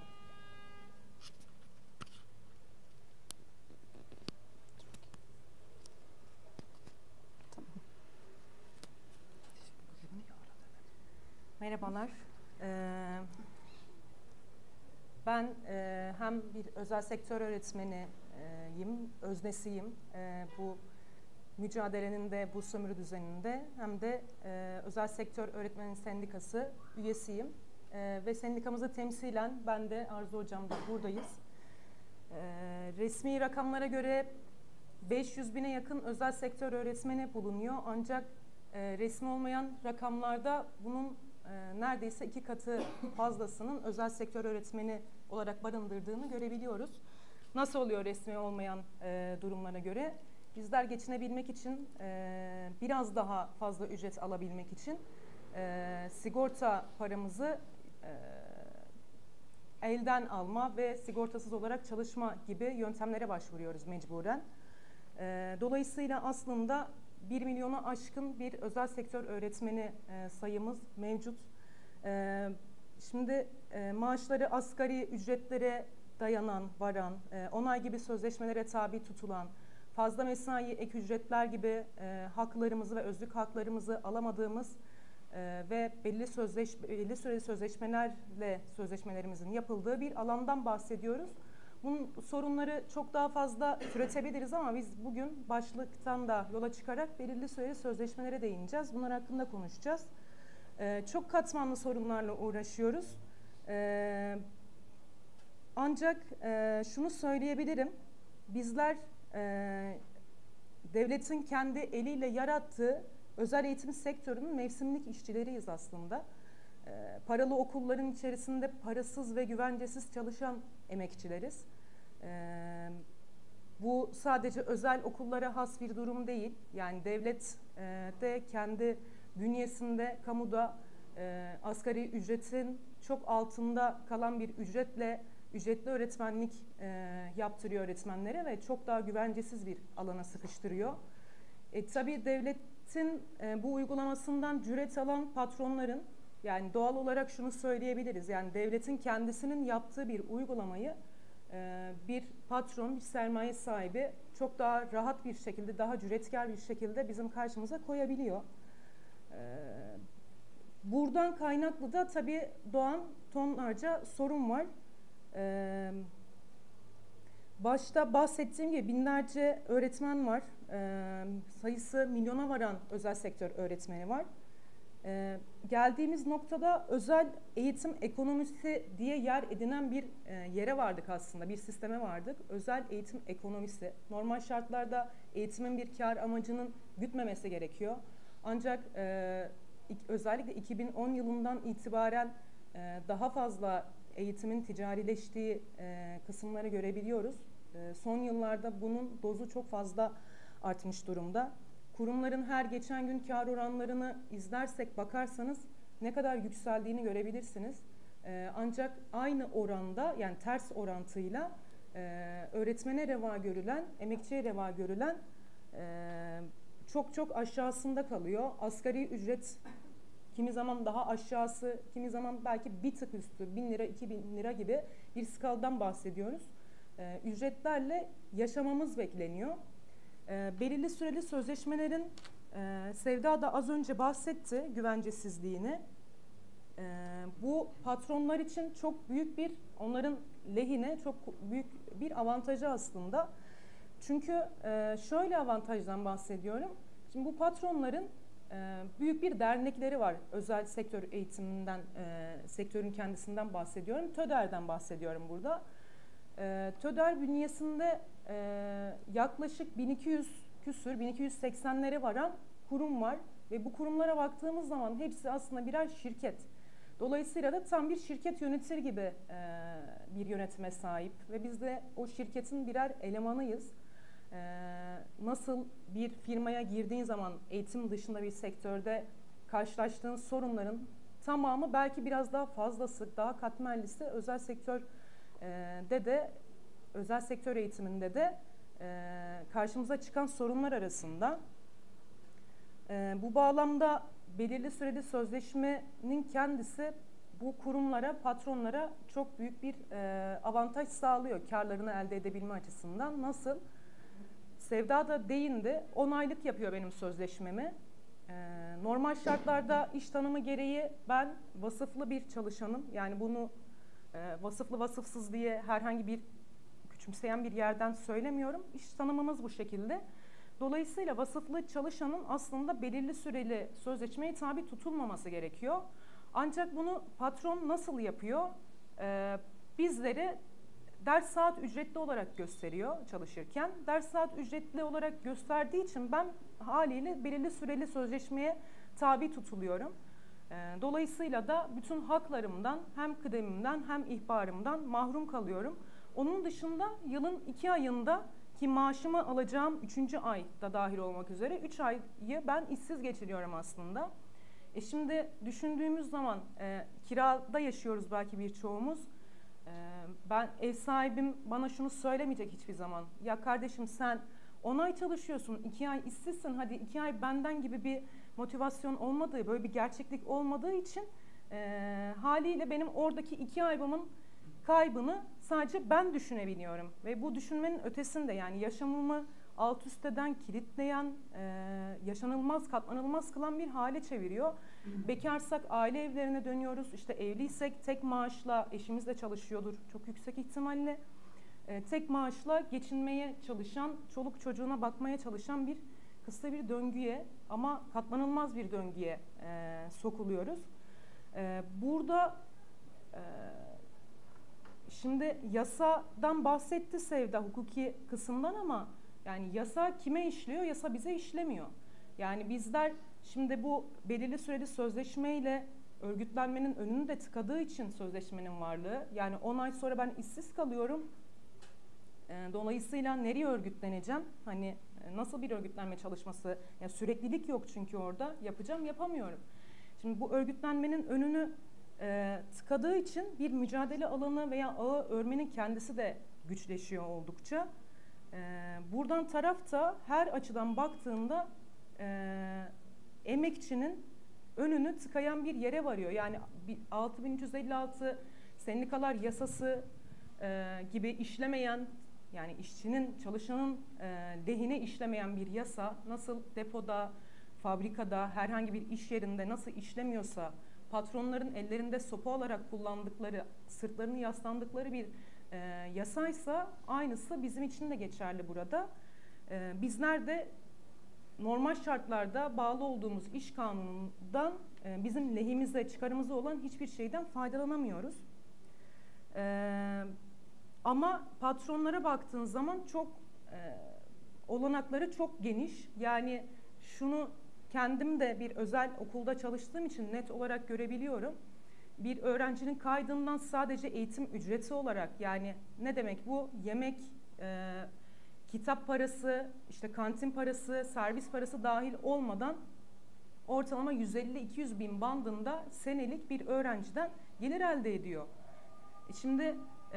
Merhabalar. Ben hem bir özel sektör öğretmeniyim, öznesiyim. Bu mücadelenin de bu sömürü düzeninde, hem de özel sektör öğretmenin sendikası üyesiyim. Ve sendikamızı temsilen ben de Arzu Hocam da buradayız. Resmi rakamlara göre 500 bine yakın özel sektör öğretmeni bulunuyor. Ancak resmi olmayan rakamlarda bunun neredeyse 2 katı fazlasının özel sektör öğretmeni olarak barındırdığını görebiliyoruz. Nasıl oluyor resmi olmayan durumlara göre? Bizler geçinebilmek için, biraz daha fazla ücret alabilmek için sigorta paramızı elden alma ve sigortasız olarak çalışma gibi yöntemlere başvuruyoruz mecburen. Dolayısıyla aslında 1 milyonu aşkın bir özel sektör öğretmeni sayımız mevcut. Şimdi maaşları asgari ücretlere varan, onay gibi sözleşmelere tabi tutulan, fazla mesai, ek ücretler gibi haklarımızı ve özlük haklarımızı alamadığımız ve belli süreli sözleşmelerle sözleşmelerimizin yapıldığı bir alandan bahsediyoruz. Bunun sorunları çok daha fazla türetebiliriz ama biz bugün başlıktan da yola çıkarak belirli süreli sözleşmelere değineceğiz. Bunlar hakkında konuşacağız. Çok katmanlı sorunlarla uğraşıyoruz. Ancak şunu söyleyebilirim. Bizler devletin kendi eliyle yarattığı özel eğitim sektörünün mevsimlik işçileriyiz aslında. Paralı okulların içerisinde parasız ve güvencesiz çalışan emekçileriz. Bu sadece özel okullara has bir durum değil. Yani devlet de kendi bünyesinde, kamuda asgari ücretin çok altında kalan bir ücretle ücretli öğretmenlik yaptırıyor öğretmenlere ve çok daha güvencesiz bir alana sıkıştırıyor. Tabii devletin bu uygulamasından cüret alan patronların, yani doğal olarak şunu söyleyebiliriz, yani devletin kendisinin yaptığı bir uygulamayı bir patron, bir sermaye sahibi çok daha rahat bir şekilde, daha cüretkar bir şekilde bizim karşımıza koyabiliyor. Buradan kaynaklı da tabii doğan tonlarca sorun var. Başta bahsettiğim gibi binlerce öğretmen var. Sayısı milyona varan özel sektör öğretmeni var. Geldiğimiz noktada özel eğitim ekonomisi diye yer edinen bir yere vardık aslında, bir sisteme vardık. Özel eğitim ekonomisi. Normal şartlarda eğitimin bir kar amacının gütmemesi gerekiyor. Ancak özellikle 2010 yılından itibaren daha fazla eğitimin ticarileştiği kısımları görebiliyoruz. Son yıllarda bunun dozu çok fazla artmış durumda. Kurumların her geçen gün kar oranlarını izlersek, bakarsanız ne kadar yükseldiğini görebilirsiniz. Ancak aynı oranda, yani ters orantıyla öğretmene reva görülen, emekçiye reva görülen çok çok aşağısında kalıyor. Asgari ücret kimi zaman daha aşağısı, kimi zaman belki bir tık üstü, 1000 lira, 2000 lira gibi bir skaladan bahsediyoruz. Ücretlerle yaşamamız bekleniyor. Belirli süreli sözleşmelerin, Sevda da az önce bahsetti, güvencesizliğini. Bu patronlar için çok büyük bir, onların lehine çok büyük bir avantajı aslında. Çünkü şöyle avantajdan bahsediyorum. Şimdi bu patronların büyük bir dernekleri var. Özel sektör eğitiminden, sektörün kendisinden bahsediyorum. TÖDER'den bahsediyorum burada. TÖDER bünyesinde yaklaşık 1200 küsür, 1280'lere varan kurum var. Ve bu kurumlara baktığımız zaman hepsi aslında birer şirket. Dolayısıyla da tam bir şirket yönetir gibi bir yönetime sahip. Ve biz de o şirketin birer elemanıyız. Nasıl bir firmaya girdiğin zaman eğitim dışında bir sektörde karşılaştığın sorunların tamamı, belki biraz daha fazlası, daha katmerlisi özel sektör eğitiminde de karşımıza çıkan sorunlar arasında. Bu bağlamda belirli süreli sözleşmenin kendisi bu kurumlara, patronlara çok büyük bir avantaj sağlıyor karlarını elde edebilme açısından. Nasıl? Sevda da değindi. 10 aylık yapıyor benim sözleşmemi. Normal şartlarda iş tanımı gereği ben vasıflı bir çalışanım. Yani bunu vasıflı vasıfsız diye herhangi bir küçümseyen bir yerden söylemiyorum. İş tanımımız bu şekilde. Dolayısıyla vasıflı çalışanın aslında belirli süreli sözleşmeye tabi tutulmaması gerekiyor. Ancak bunu patron nasıl yapıyor? Bizleri ders saat ücretli olarak gösteriyor çalışırken. Ders saat ücretli olarak gösterdiği için ben haliyle belirli süreli sözleşmeye tabi tutuluyorum. Dolayısıyla da bütün haklarımdan, hem kıdemimden hem ihbarımdan mahrum kalıyorum. Onun dışında yılın 2 ayında ki maaşımı alacağım 3. ay da dahil olmak üzere 3 ayı ben işsiz geçiriyorum aslında. Şimdi düşündüğümüz zaman kirada yaşıyoruz belki birçoğumuz. Ben ev sahibim bana şunu söylemeyecek hiçbir zaman. Ya kardeşim sen 10 ay çalışıyorsun, 2 ay işsizsin, hadi 2 ay benden gibi bir motivasyon olmadığı, böyle bir gerçeklik olmadığı için haliyle benim oradaki 2 ayımın kaybını sadece ben düşünebiliyorum. Ve bu düşünmenin ötesinde, yani yaşamımı alt üst eden, kilitleyen, yaşanılmaz, katlanılmaz kılan bir hale çeviriyor. Bekarsak aile evlerine dönüyoruz. İşte evliysek tek maaşla, eşimiz de çalışıyordur çok yüksek ihtimalle. Tek maaşla geçinmeye çalışan, çoluk çocuğuna bakmaya çalışan bir kısa bir döngüye, ama katlanılmaz bir döngüye sokuluyoruz. Burada şimdi yasadan bahsetti Sevda, hukuki kısımdan, ama yani yasa kime işliyor? Yasa bize işlemiyor. Yani bizler şimdi bu belirli süreli sözleşmeyle örgütlenmenin önünü de tıkadığı için sözleşmenin varlığı, yani 10 ay sonra ben işsiz kalıyorum. Dolayısıyla nereye örgütleneceğim? Hani nasıl bir örgütlenme çalışması? Yani süreklilik yok çünkü orada. Yapamıyorum. Şimdi bu örgütlenmenin önünü tıkadığı için bir mücadele alanı veya ağı örmenin kendisi de güçleşiyor oldukça. Buradan taraf da her açıdan baktığında emekçinin önünü tıkayan bir yere varıyor. Yani 6356 sendikalar yasası gibi işlemeyen, yani işçinin, çalışanın lehine işlemeyen bir yasa nasıl depoda, fabrikada, herhangi bir iş yerinde nasıl işlemiyorsa, patronların ellerinde sopa olarak kullandıkları, sırtlarını yaslandıkları bir yasaysa, aynısı bizim için de geçerli burada. Bizler de normal şartlarda bağlı olduğumuz iş kanunundan bizim lehimize, çıkarımıza olan hiçbir şeyden faydalanamıyoruz. Ama patronlara baktığın zaman çok olanakları çok geniş. Yani şunu kendim de bir özel okulda çalıştığım için net olarak görebiliyorum. Bir öğrencinin kaydından sadece eğitim ücreti olarak, yani ne demek bu? Yemek, kitap parası, işte kantin parası, servis parası dahil olmadan ortalama 150-200 bin bandında senelik bir öğrenciden gelir elde ediyor. Şimdi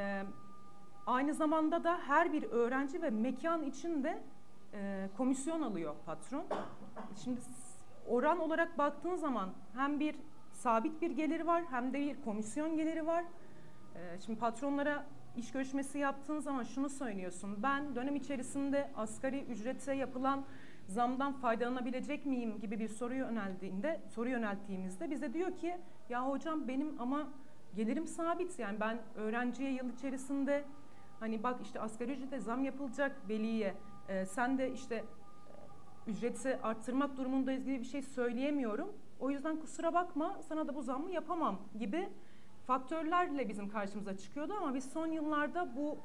aynı zamanda da her bir öğrenci ve mekan için de komisyon alıyor patron. Şimdi oran olarak baktığın zaman hem bir sabit bir geliri var hem de bir komisyon geliri var. Şimdi patronlara iş görüşmesi yaptığın zaman şunu söylüyorsun: ben dönem içerisinde asgari ücrete yapılan zamdan faydalanabilecek miyim gibi bir soru yönelttiğimizde bize diyor ki ya hocam benim ama gelirim sabit, yani ben öğrenciye yıl içerisinde hani bak işte asgari ücrete zam yapılacak veliye, sen de işte ücreti arttırmak durumundayız gibi bir şey söyleyemiyorum. O yüzden kusura bakma, sana da bu zammı yapamam gibi faktörlerle bizim karşımıza çıkıyordu ama biz son yıllarda bu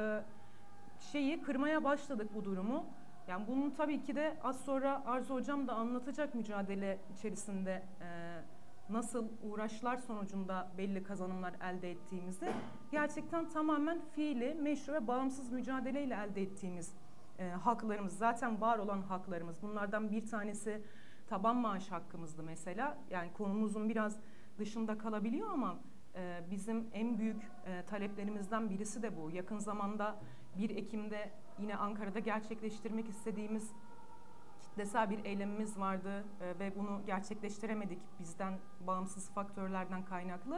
şeyi kırmaya başladık, bu durumu. Yani bunun tabii ki de az sonra Arzu Hocam da anlatacak, mücadele içerisinde nasıl uğraşlar sonucunda belli kazanımlar elde ettiğimizi. Gerçekten tamamen fiili, meşru ve bağımsız mücadeleyle elde ettiğimiz haklarımız, zaten var olan haklarımız. Bunlardan bir tanesi taban maaş hakkımızdı mesela. Yani konumuzun biraz dışında kalabiliyor ama bizim en büyük taleplerimizden birisi de bu. Yakın zamanda 1 Ekim'de yine Ankara'da gerçekleştirmek istediğimiz kitlesel bir eylemimiz vardı ve bunu gerçekleştiremedik bizden bağımsız faktörlerden kaynaklı.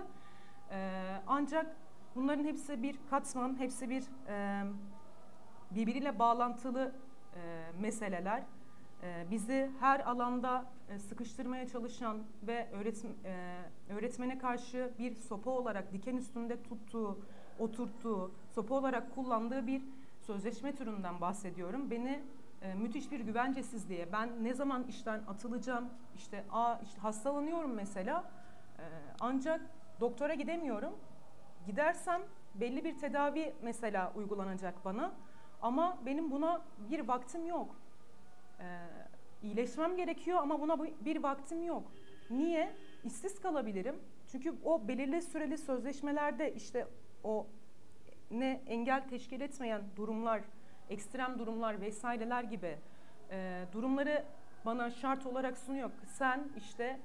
Ancak bunların hepsi bir katman, hepsi bir birbiriyle bağlantılı meseleler. Bizi her alanda sıkıştırmaya çalışan ve öğretmene karşı bir sopa olarak diken üstünde tuttuğu, oturttuğu, sopa olarak kullandığı bir sözleşme türünden bahsediyorum. Beni müthiş bir güvencesizliğe, ben ne zaman işten atılacağım, işte hastalanıyorum mesela, ancak doktora gidemiyorum. Gidersem belli bir tedavi mesela uygulanacak bana ama benim buna bir vaktim yok. İyileşmem gerekiyor ama buna bir vaktim yok. Niye? İşsiz kalabilirim. Çünkü o belirli süreli sözleşmelerde işte o ne engel teşkil etmeyen durumlar, ekstrem durumlar vesaireler gibi durumları bana şart olarak sunuyor. Sen işte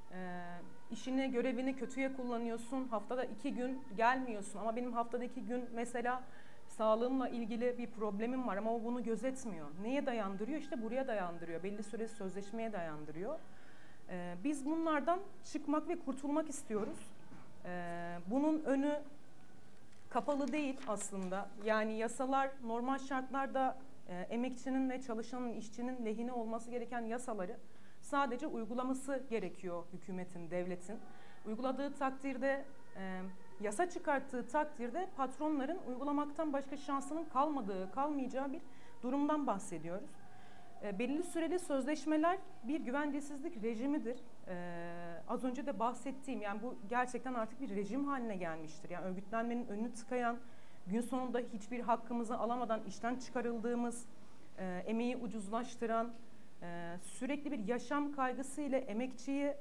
işini, görevini kötüye kullanıyorsun, haftada 2 gün gelmiyorsun ama benim haftada 2 gün mesela sağlığımla ilgili bir problemim var ama o bunu gözetmiyor. Neye dayandırıyor? İşte buraya dayandırıyor. Belli süreli sözleşmeye dayandırıyor. Biz bunlardan çıkmak ve kurtulmak istiyoruz. Bunun önü kapalı değil aslında. Yani yasalar normal şartlarda emekçinin ve çalışanın, işçinin lehine olması gereken yasaları sadece uygulaması gerekiyor hükümetin, devletin. Uyguladığı takdirde, yasa çıkarttığı takdirde patronların uygulamaktan başka şansının kalmayacağı bir durumdan bahsediyoruz. Belirli süreli sözleşmeler bir güvencesizlik rejimidir. Az önce de bahsettiğim, yani bu gerçekten artık bir rejim haline gelmiştir. Yani örgütlenmenin önünü tıkayan, gün sonunda hiçbir hakkımızı alamadan işten çıkarıldığımız, emeği ucuzlaştıran, sürekli bir yaşam kaygısı ile emekçiyi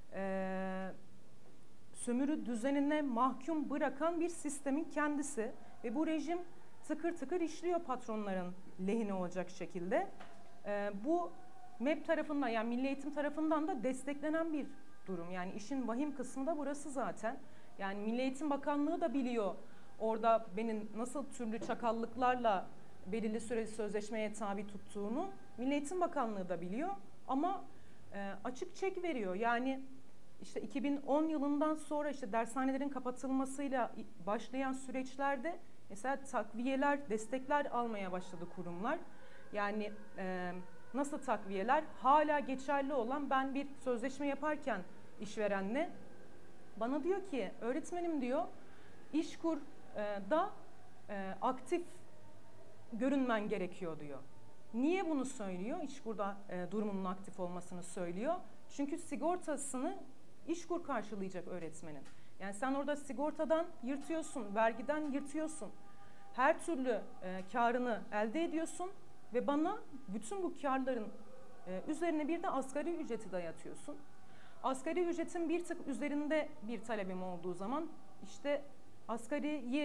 sömürü düzenine mahkum bırakan bir sistemin kendisi ve bu rejim tıkır tıkır işliyor patronların lehine olacak şekilde. Bu MEP tarafından, yani Milli Eğitim tarafından da desteklenen bir durum. Yani işin vahim kısmı da burası zaten. Yani Milli Eğitim Bakanlığı da biliyor orada benim nasıl türlü çakallıklarla belirli süreli sözleşmeye tabi tuttuğunu. Milli Eğitim Bakanlığı da biliyor ama açık çek veriyor. Yani işte 2010 yılından sonra işte dershanelerin kapatılmasıyla başlayan süreçlerde mesela takviyeler, destekler almaya başladı kurumlar. Yani nasıl takviyeler? Hala geçerli olan, ben bir sözleşme yaparken işverenle bana diyor ki öğretmenim diyor, İşkur'da aktif görünmen gerekiyor diyor. Niye bunu söylüyor? İşkur'da durumunun aktif olmasını söylüyor. Çünkü sigortasını İşkur karşılayacak öğretmenin. Yani sen orada sigortadan yırtıyorsun, vergiden yırtıyorsun. Her türlü karını elde ediyorsun ve bana bütün bu karların üzerine bir de asgari ücreti dayatıyorsun. Asgari ücretin bir tık üzerinde bir talebim olduğu zaman işte asgariyi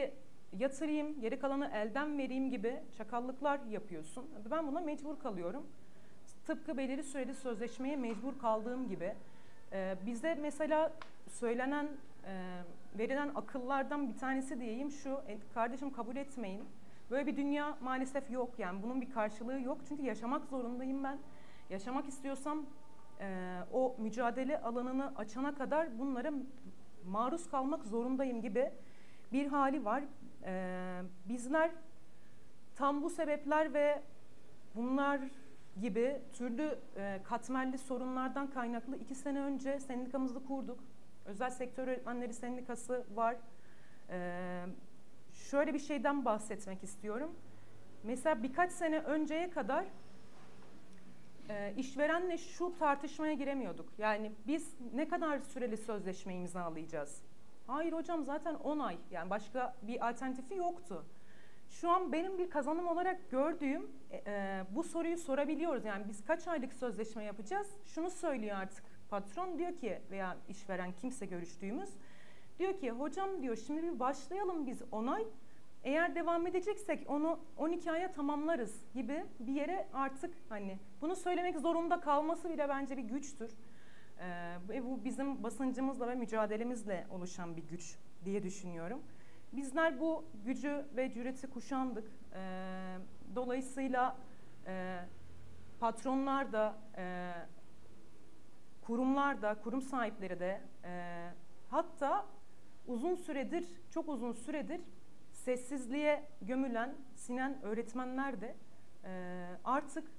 yatırayım, geri kalanı elden vereyim gibi çakallıklar yapıyorsun. Ben buna mecbur kalıyorum. Tıpkı belirli süreli sözleşmeye mecbur kaldığım gibi. Bize mesela söylenen, verilen akıllardan bir tanesi diyeyim şu, kardeşim kabul etmeyin. Böyle bir dünya maalesef yok, yani bunun bir karşılığı yok. Çünkü yaşamak zorundayım ben. Yaşamak istiyorsam o mücadele alanını açana kadar bunlara maruz kalmak zorundayım gibi bir hali var. Bizler tam bu sebepler ve bunlar gibi türlü katmerli sorunlardan kaynaklı 2 sene önce sendikamızı kurduk. Özel Sektör Öğretmenleri Sendikası var. Şöyle bir şeyden bahsetmek istiyorum. Mesela birkaç sene önceye kadar işverenle şu tartışmaya giremiyorduk. Yani biz ne kadar süreli sözleşme imzalayacağız? Hayır hocam zaten 10 ay. Yani başka bir alternatifi yoktu. Şu an benim bir kazanım olarak gördüğüm bu soruyu sorabiliyoruz. Yani biz kaç aylık sözleşme yapacağız? Şunu söylüyor artık patron, diyor ki veya işveren kimse görüştüğümüz diyor ki hocam diyor şimdi bir başlayalım biz 10 ay. Eğer devam edeceksek onu 12 aya tamamlarız gibi bir yere artık hani bunu söylemek zorunda kalması bile bence bir güçtür. Ve bu bizim basıncımızla ve mücadelemizle oluşan bir güç diye düşünüyorum. Bizler bu gücü ve cüreti kuşandık. Dolayısıyla patronlar da, kurumlar da, kurum sahipleri de hatta uzun süredir, çok uzun süredir sessizliğe gömülen, sinen öğretmenler de artık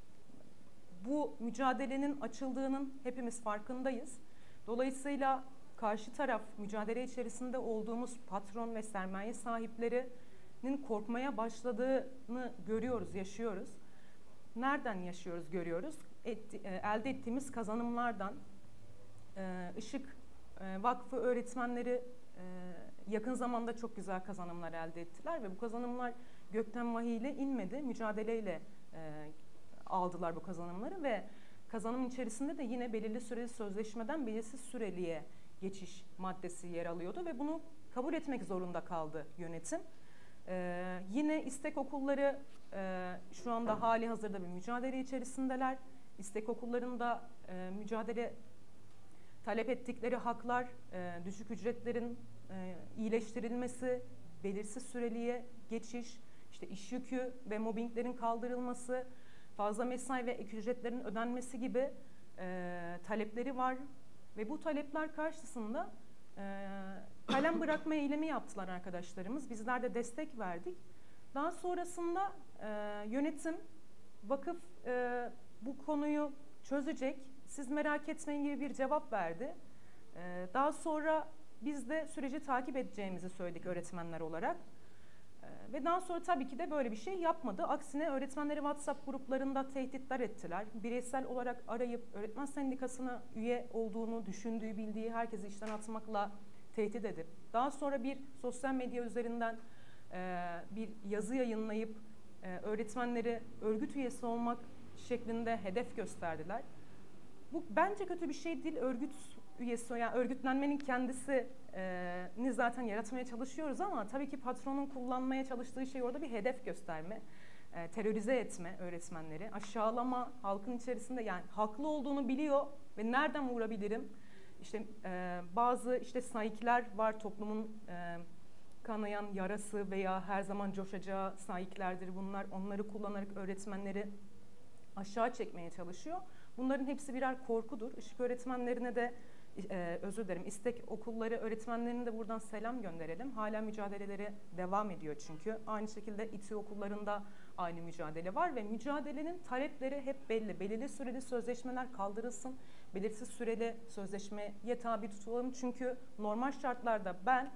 bu mücadelenin açıldığının hepimiz farkındayız. Dolayısıyla karşı taraf, mücadele içerisinde olduğumuz patron ve sermaye sahiplerinin korkmaya başladığını görüyoruz, yaşıyoruz. Nereden yaşıyoruz, görüyoruz? Elde ettiğimiz kazanımlardan. Işık Vakfı öğretmenleri yakın zamanda çok güzel kazanımlar elde ettiler ve bu kazanımlar gökten vahiyle inmedi, mücadeleyle aldılar bu kazanımları ve kazanım içerisinde de yine belirli süreli sözleşmeden belirsiz süreliğe geçiş maddesi yer alıyordu ve bunu kabul etmek zorunda kaldı yönetim. Yine istek okulları şu anda hali hazırda bir mücadele içerisindeler. İstek okullarında mücadele talep ettikleri haklar, düşük ücretlerin iyileştirilmesi, belirsiz süreliğe geçiş, işte iş yükü ve mobbinglerin kaldırılması, fazla mesai ve ek ücretlerin ödenmesi gibi talepleri var. Ve bu talepler karşısında kalem bırakma eylemi yaptılar arkadaşlarımız. Bizler de destek verdik. Daha sonrasında yönetim, vakıf bu konuyu çözecek, siz merak etmeyin gibi bir cevap verdi. Daha sonra biz de süreci takip edeceğimizi söyledik öğretmenler olarak. Ve daha sonra tabii ki de böyle bir şey yapmadı. Aksine öğretmenleri WhatsApp gruplarında tehditler ettiler. Bireysel olarak arayıp öğretmen sendikasına üye olduğunu düşündüğü, bildiği herkesi işten atmakla tehdit edip daha sonra bir sosyal medya üzerinden bir yazı yayınlayıp öğretmenleri örgüt üyesi olmak şeklinde hedef gösterdiler. Bu bence kötü bir şey değil. Örgüt üyesi, yani örgütlenmenin kendisini zaten yaratmaya çalışıyoruz ama tabii ki patronun kullanmaya çalıştığı şey orada bir hedef gösterme, terörize etme öğretmenleri, aşağılama, halkın içerisinde yani haklı olduğunu biliyor ve nereden vurabilirim? İşte bazı işte saikler var, toplumun kanayan yarası veya her zaman coşacağı saiklerdir bunlar. Onları kullanarak öğretmenleri aşağı çekmeye çalışıyor. Bunların hepsi birer korkudur. Işık öğretmenlerine de özür dilerim, istek okulları öğretmenlerine de buradan selam gönderelim. Hala mücadeleleri devam ediyor çünkü. Aynı şekilde İTÜ okullarında aynı mücadele var ve mücadelenin talepleri hep belli. Belirli süreli sözleşmeler kaldırılsın. Belirsiz süreli sözleşmeye tabi tutulalım. Çünkü normal şartlarda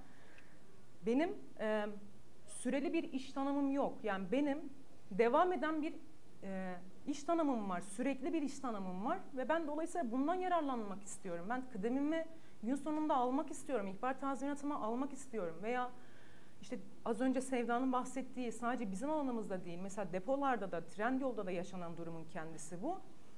benim süreli bir iş tanımım yok. Yani benim devam eden bir iş tanımım var, sürekli bir iş tanımım var ve ben dolayısıyla bundan yararlanmak istiyorum. Ben kıdemimi gün sonunda almak istiyorum, ihbar tazminatımı almak istiyorum veya işte az önce Sevda'nın bahsettiği sadece bizim alanımızda değil, mesela depolarda da, Trendyol'da da yaşanan durumun kendisi bu.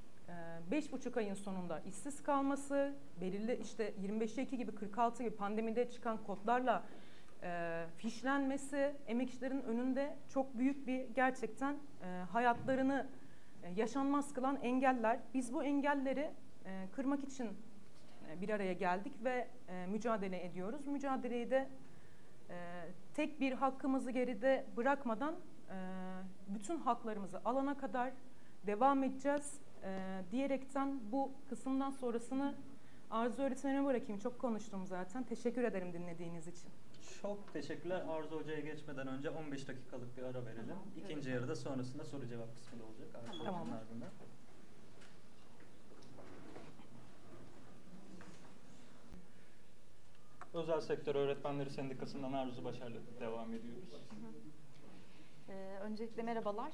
5,5 ayın sonunda işsiz kalması, belirli işte 25'e 2 gibi 46 gibi pandemide çıkan kodlarla fişlenmesi emekçilerin önünde çok büyük bir gerçekten hayatlarını yaşanmaz kılan engeller. Biz bu engelleri kırmak için bir araya geldik ve mücadele ediyoruz. Mücadeleyi de tek bir hakkımızı geride bırakmadan bütün haklarımızı alana kadar devam edeceğiz diyerekten bu kısımdan sonrasını Arzu öğretmenime bırakayım. Çok konuştum zaten. Teşekkür ederim dinlediğiniz için. Çok teşekkürler. Arzu Hoca'ya geçmeden önce 15 dakikalık bir ara verelim. Tamam, İkinci yarıda sonrasında soru cevap kısmı da olacak. Arzu Tamam. Hoca'nın ardından. Özel Sektör Öğretmenleri Sendikası'ndan Arzu Başar'la devam ediyoruz. Öncelikle merhabalar.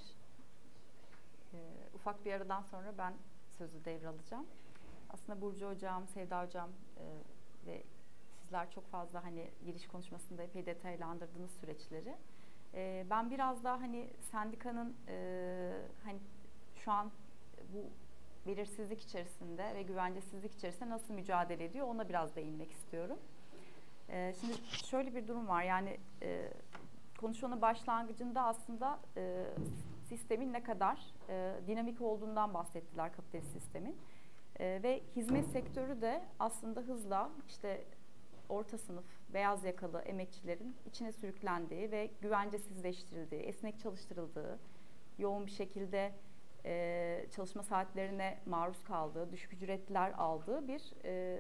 Ufak bir aradan sonra ben sözü devralacağım. Aslında Burcu Hocam, Sevda Hocam ve sizler çok fazla hani giriş konuşmasında epey detaylandırdığınız süreçleri. Ben biraz daha hani sendikanın hani şu an bu belirsizlik içerisinde ve güvencesizlik içerisinde nasıl mücadele ediyor ona biraz değinmek istiyorum. Şimdi şöyle bir durum var, yani konuşmanın başlangıcında aslında sistemin ne kadar dinamik olduğundan bahsettiler, kapitalist sistemin. Ve hizmet sektörü de aslında hızla işte orta sınıf, beyaz yakalı emekçilerin içine sürüklendiği ve güvencesizleştirildiği, esnek çalıştırıldığı, yoğun bir şekilde çalışma saatlerine maruz kaldığı, düşük ücretler aldığı bir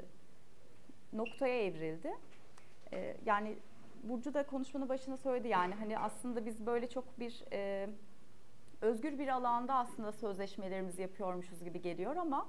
noktaya evrildi. Yani Burcu da konuşmanın başında söyledi, yani hani aslında biz böyle çok bir özgür bir alanda aslında sözleşmelerimizi yapıyormuşuz gibi geliyor ama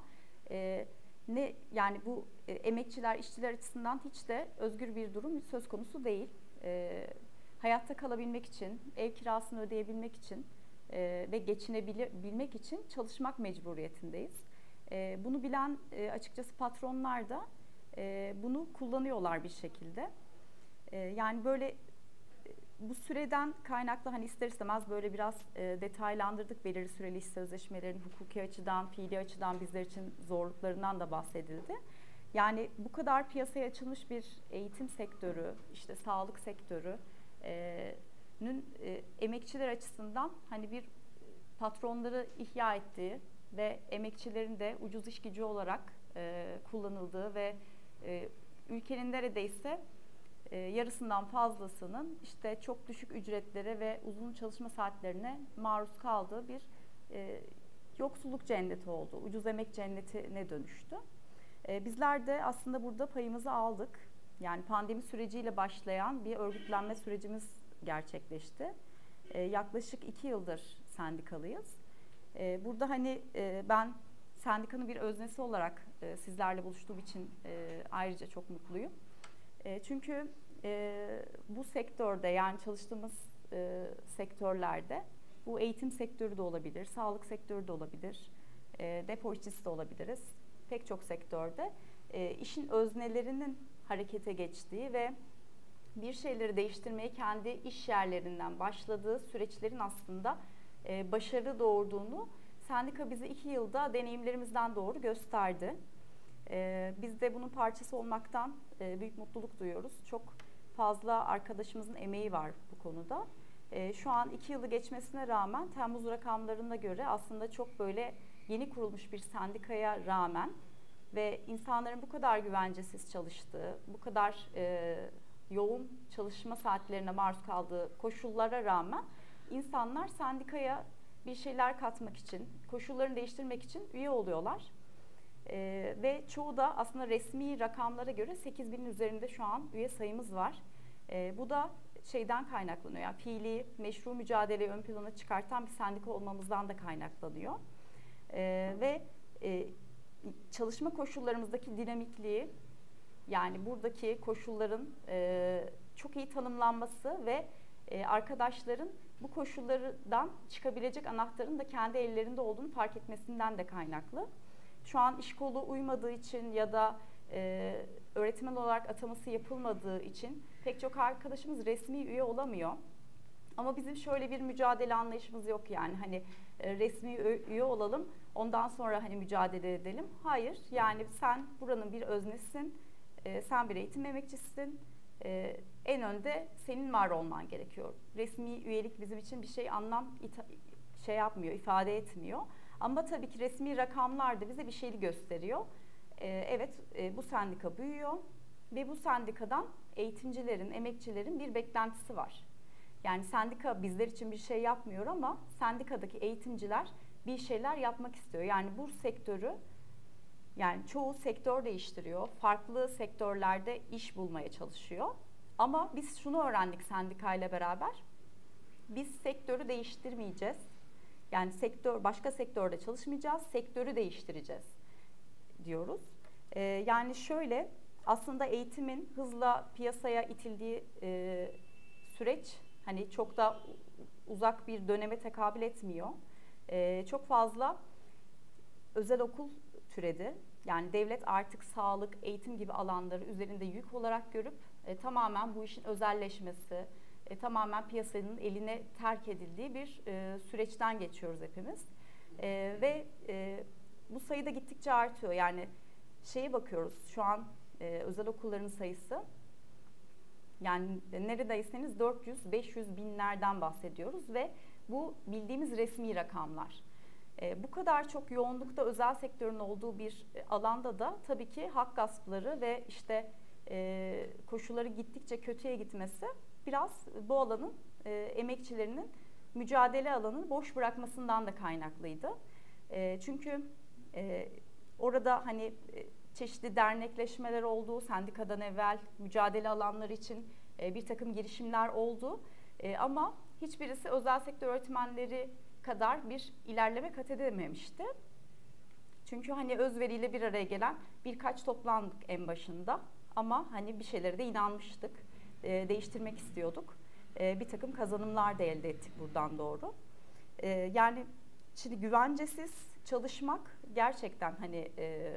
ne yani bu emekçiler, işçiler açısından hiç de özgür bir durum söz konusu değil. Hayatta kalabilmek için, ev kirasını ödeyebilmek için ve geçinebilmek için çalışmak mecburiyetindeyiz. Bunu bilen açıkçası patronlar da bunu kullanıyorlar bir şekilde. Yani böyle bu süreden kaynaklı hani ister istemez böyle biraz detaylandırdık, belirli süreli iş sözleşmelerin hukuki açıdan, fiili açıdan bizler için zorluklarından da bahsedildi. Yani bu kadar piyasaya açılmış bir eğitim sektörü, işte sağlık sektörünün emekçiler açısından hani bir patronları ihya ettiği ve emekçilerin de ucuz iş gücü olarak kullanıldığı ve ülkenin neredeyse yarısından fazlasının işte çok düşük ücretlere ve uzun çalışma saatlerine maruz kaldığı bir yoksulluk cenneti oldu. Ucuz emek cennetine dönüştü. Bizler de aslında burada payımızı aldık. Yani pandemi süreciyle başlayan bir örgütlenme sürecimiz gerçekleşti. Yaklaşık 2 yıldır sendikalıyız. Burada hani ben sendikanın bir öznesi olarak sizlerle buluştuğum için ayrıca çok mutluyum. Çünkü bu sektörde, yani çalıştığımız sektörlerde, bu eğitim sektörü de olabilir, sağlık sektörü de olabilir, depo işçisi de olabiliriz. Pek çok sektörde işin öznelerinin harekete geçtiği ve bir şeyleri değiştirmeye kendi iş yerlerinden başladığı süreçlerin aslında başarı doğurduğunu sendika bize 2 yılda deneyimlerimizden doğru gösterdi. Biz de bunun parçası olmaktan büyük mutluluk duyuyoruz. Çok fazla arkadaşımızın emeği var bu konuda. Şu an 2 yılı geçmesine rağmen Temmuz rakamlarına göre aslında çok böyle yeni kurulmuş bir sendikaya rağmen ve insanların bu kadar güvencesiz çalıştığı, bu kadar yoğun çalışma saatlerine maruz kaldığı koşullara rağmen insanlar sendikaya bir şeyler katmak için, koşullarını değiştirmek için üye oluyorlar. Ve çoğu da aslında resmi rakamlara göre 8.000'in üzerinde şu an üye sayımız var. Bu da şeyden kaynaklanıyor, yani fiili, meşru mücadeleyi ön plana çıkartan bir sendika olmamızdan da kaynaklanıyor. Ve çalışma koşullarımızdaki dinamikliği, yani buradaki koşulların çok iyi tanımlanması ve arkadaşların bu koşullardan çıkabilecek anahtarın da kendi ellerinde olduğunu fark etmesinden de kaynaklı. Şu an iş kolu uymadığı için ya da öğretmen olarak ataması yapılmadığı için pek çok arkadaşımız resmi üye olamıyor. Ama bizim şöyle bir mücadele anlayışımız yok, yani hani resmi üye olalım, ondan sonra hani mücadele edelim. Hayır, yani sen buranın bir öznesisin, sen bir eğitim emekçisisin en önde senin var olman gerekiyor. Resmi üyelik bizim için bir şey yapmıyor, ifade etmiyor. Ama tabii ki resmi rakamlar da bize bir şeyi gösteriyor. Evet, bu sendika büyüyor ve bu sendikadan eğitimcilerin, emekçilerin bir beklentisi var. Yani sendika bizler için bir şey yapmıyor ama sendikadaki eğitimciler bir şeyler yapmak istiyor. Yani bu sektörü, yani çoğu sektör değiştiriyor. Farklı sektörlerde iş bulmaya çalışıyor. Ama biz şunu öğrendik sendikayla beraber. Biz sektörü değiştirmeyeceğiz. Yani başka sektörde çalışmayacağız, sektörü değiştireceğiz diyoruz. Yani şöyle, aslında eğitimin hızla piyasaya itildiği süreç hani çok da uzak bir döneme tekabül etmiyor. Çok fazla özel okul türedi. Yani devlet artık sağlık, eğitim gibi alanları üzerinde yük olarak görüp tamamen bu işin özelleşmesi, tamamen piyasanın eline terk edildiği bir süreçten geçiyoruz hepimiz. Ve bu sayı da gittikçe artıyor. Yani şeye bakıyoruz, şu an özel okulların sayısı, yani neredeyseniz 400-500 binlerden bahsediyoruz ve bu bildiğimiz resmi rakamlar. Bu kadar çok yoğunlukta özel sektörün olduğu bir alanda da tabii ki hak gaspları ve işte koşulları gittikçe kötüye gitmesi biraz bu alanın emekçilerinin mücadele alanını boş bırakmasından da kaynaklıydı. Çünkü orada hani çeşitli dernekleşmeler oldu, sendikadan evvel mücadele alanları için bir takım girişimler oldu. Ama hiçbirisi özel sektör öğretmenleri kadar bir ilerleme kat edememişti. Çünkü hani özveriyle bir araya gelen birkaç toplandık en başında ama hani bir şeylere de inanmıştık, değiştirmek istiyorduk. Bir takım kazanımlar da elde ettik buradan doğru. Yani şimdi güvencesiz çalışmak gerçekten hani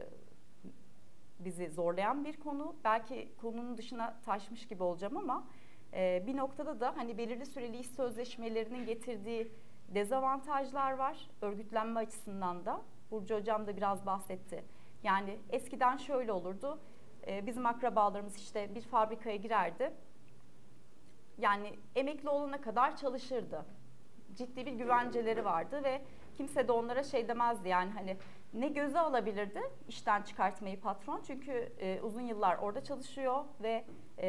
bizi zorlayan bir konu. Belki konunun dışına taşmış gibi olacağım ama bir noktada da hani belirli süreli iş sözleşmelerinin getirdiği dezavantajlar var örgütlenme açısından da. Burcu Hocam da biraz bahsetti. Yani eskiden şöyle olurdu. Bizim akrabalarımız işte bir fabrikaya girerdi. Yani emekli olana kadar çalışırdı. Ciddi bir güvenceleri vardı ve kimse de onlara şey demezdi, yani hani ne göze alabilirdi işten çıkartmayı patron, çünkü uzun yıllar orada çalışıyor ve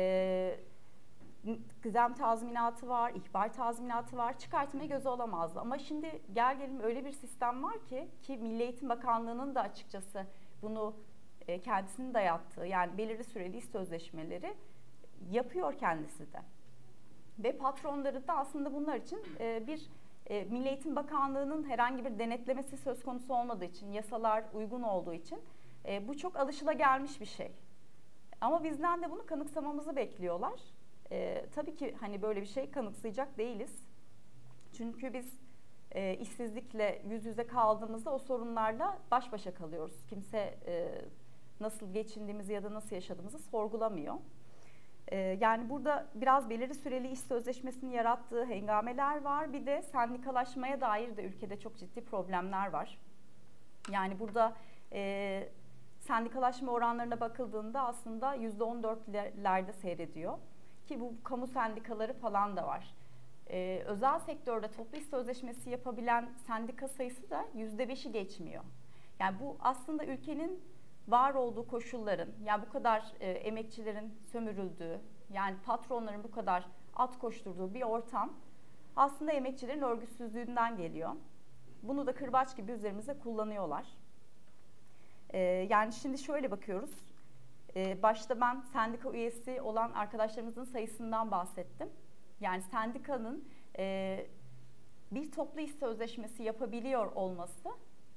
kıdem tazminatı var, ihbar tazminatı var, çıkartmayı göze alamazdı. Ama şimdi gel gelelim öyle bir sistem var ki Milli Eğitim Bakanlığı'nın da açıkçası bunu kendisinin dayattığı, yani belirli süreli iş sözleşmeleri yapıyor kendisi de. Ve patronları da aslında bunlar için bir Milli Eğitim Bakanlığı'nın herhangi bir denetlemesi söz konusu olmadığı için, yasalar uygun olduğu için bu çok alışılagelmiş bir şey. Ama bizden de bunu kanıksamamızı bekliyorlar. Tabii ki hani böyle bir şey kanıksayacak değiliz. Çünkü biz işsizlikle yüz yüze kaldığımızda o sorunlarla baş başa kalıyoruz. Kimse nasıl geçindiğimizi ya da nasıl yaşadığımızı sorgulamıyor. Yani burada biraz belirli süreli iş sözleşmesinin yarattığı hengameler var. Bir de sendikalaşmaya dair de ülkede çok ciddi problemler var. Yani burada sendikalaşma oranlarına bakıldığında aslında %14'lerde seyrediyor. Ki bu kamu sendikaları falan da var. Özel sektörde toplu iş sözleşmesi yapabilen sendika sayısı da %5'i geçmiyor. Yani bu aslında ülkenin var olduğu koşulların, yani bu kadar emekçilerin sömürüldüğü, yani patronların bu kadar at koşturduğu bir ortam aslında emekçilerin örgütsüzlüğünden geliyor. Bunu da kırbaç gibi üzerimize kullanıyorlar. Yani şimdi şöyle bakıyoruz. Başta ben sendika üyesi olan arkadaşlarımızın sayısından bahsettim. Yani sendikanın bir toplu iş sözleşmesi yapabiliyor olması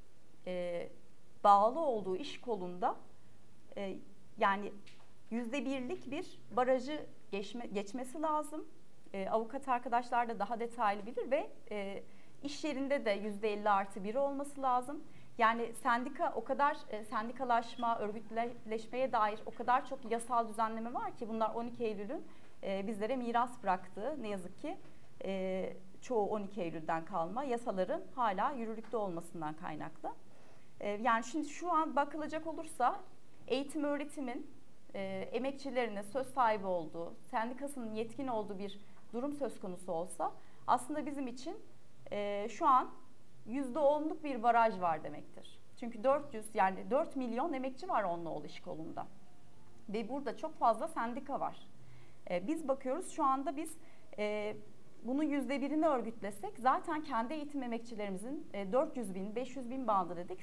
bağlı olduğu iş kolunda yani %1'lik bir barajı geçmesi lazım. Avukat arkadaşlar da daha detaylı bilir ve iş yerinde de %50+1 olması lazım. Yani sendika o kadar sendikalaşma, örgütleşmeye dair o kadar çok yasal düzenleme var ki bunlar 12 Eylül'ün bizlere miras bıraktığı, ne yazık ki çoğu 12 Eylül'den kalma yasaların hala yürürlükte olmasından kaynaklı. Yani şimdi şu an bakılacak olursa eğitim öğretimin emekçilerinin söz sahibi olduğu, sendikasının yetkin olduğu bir durum söz konusu olsa aslında bizim için şu an %10'luk bir baraj var demektir. Çünkü 4 milyon emekçi var Onluoğlu İş Kolu'nda. Ve burada çok fazla sendika var. Biz bakıyoruz şu anda biz bunun %1'ini örgütlesek zaten kendi eğitim emekçilerimizin 400 bin, 500 bin bandı dedik.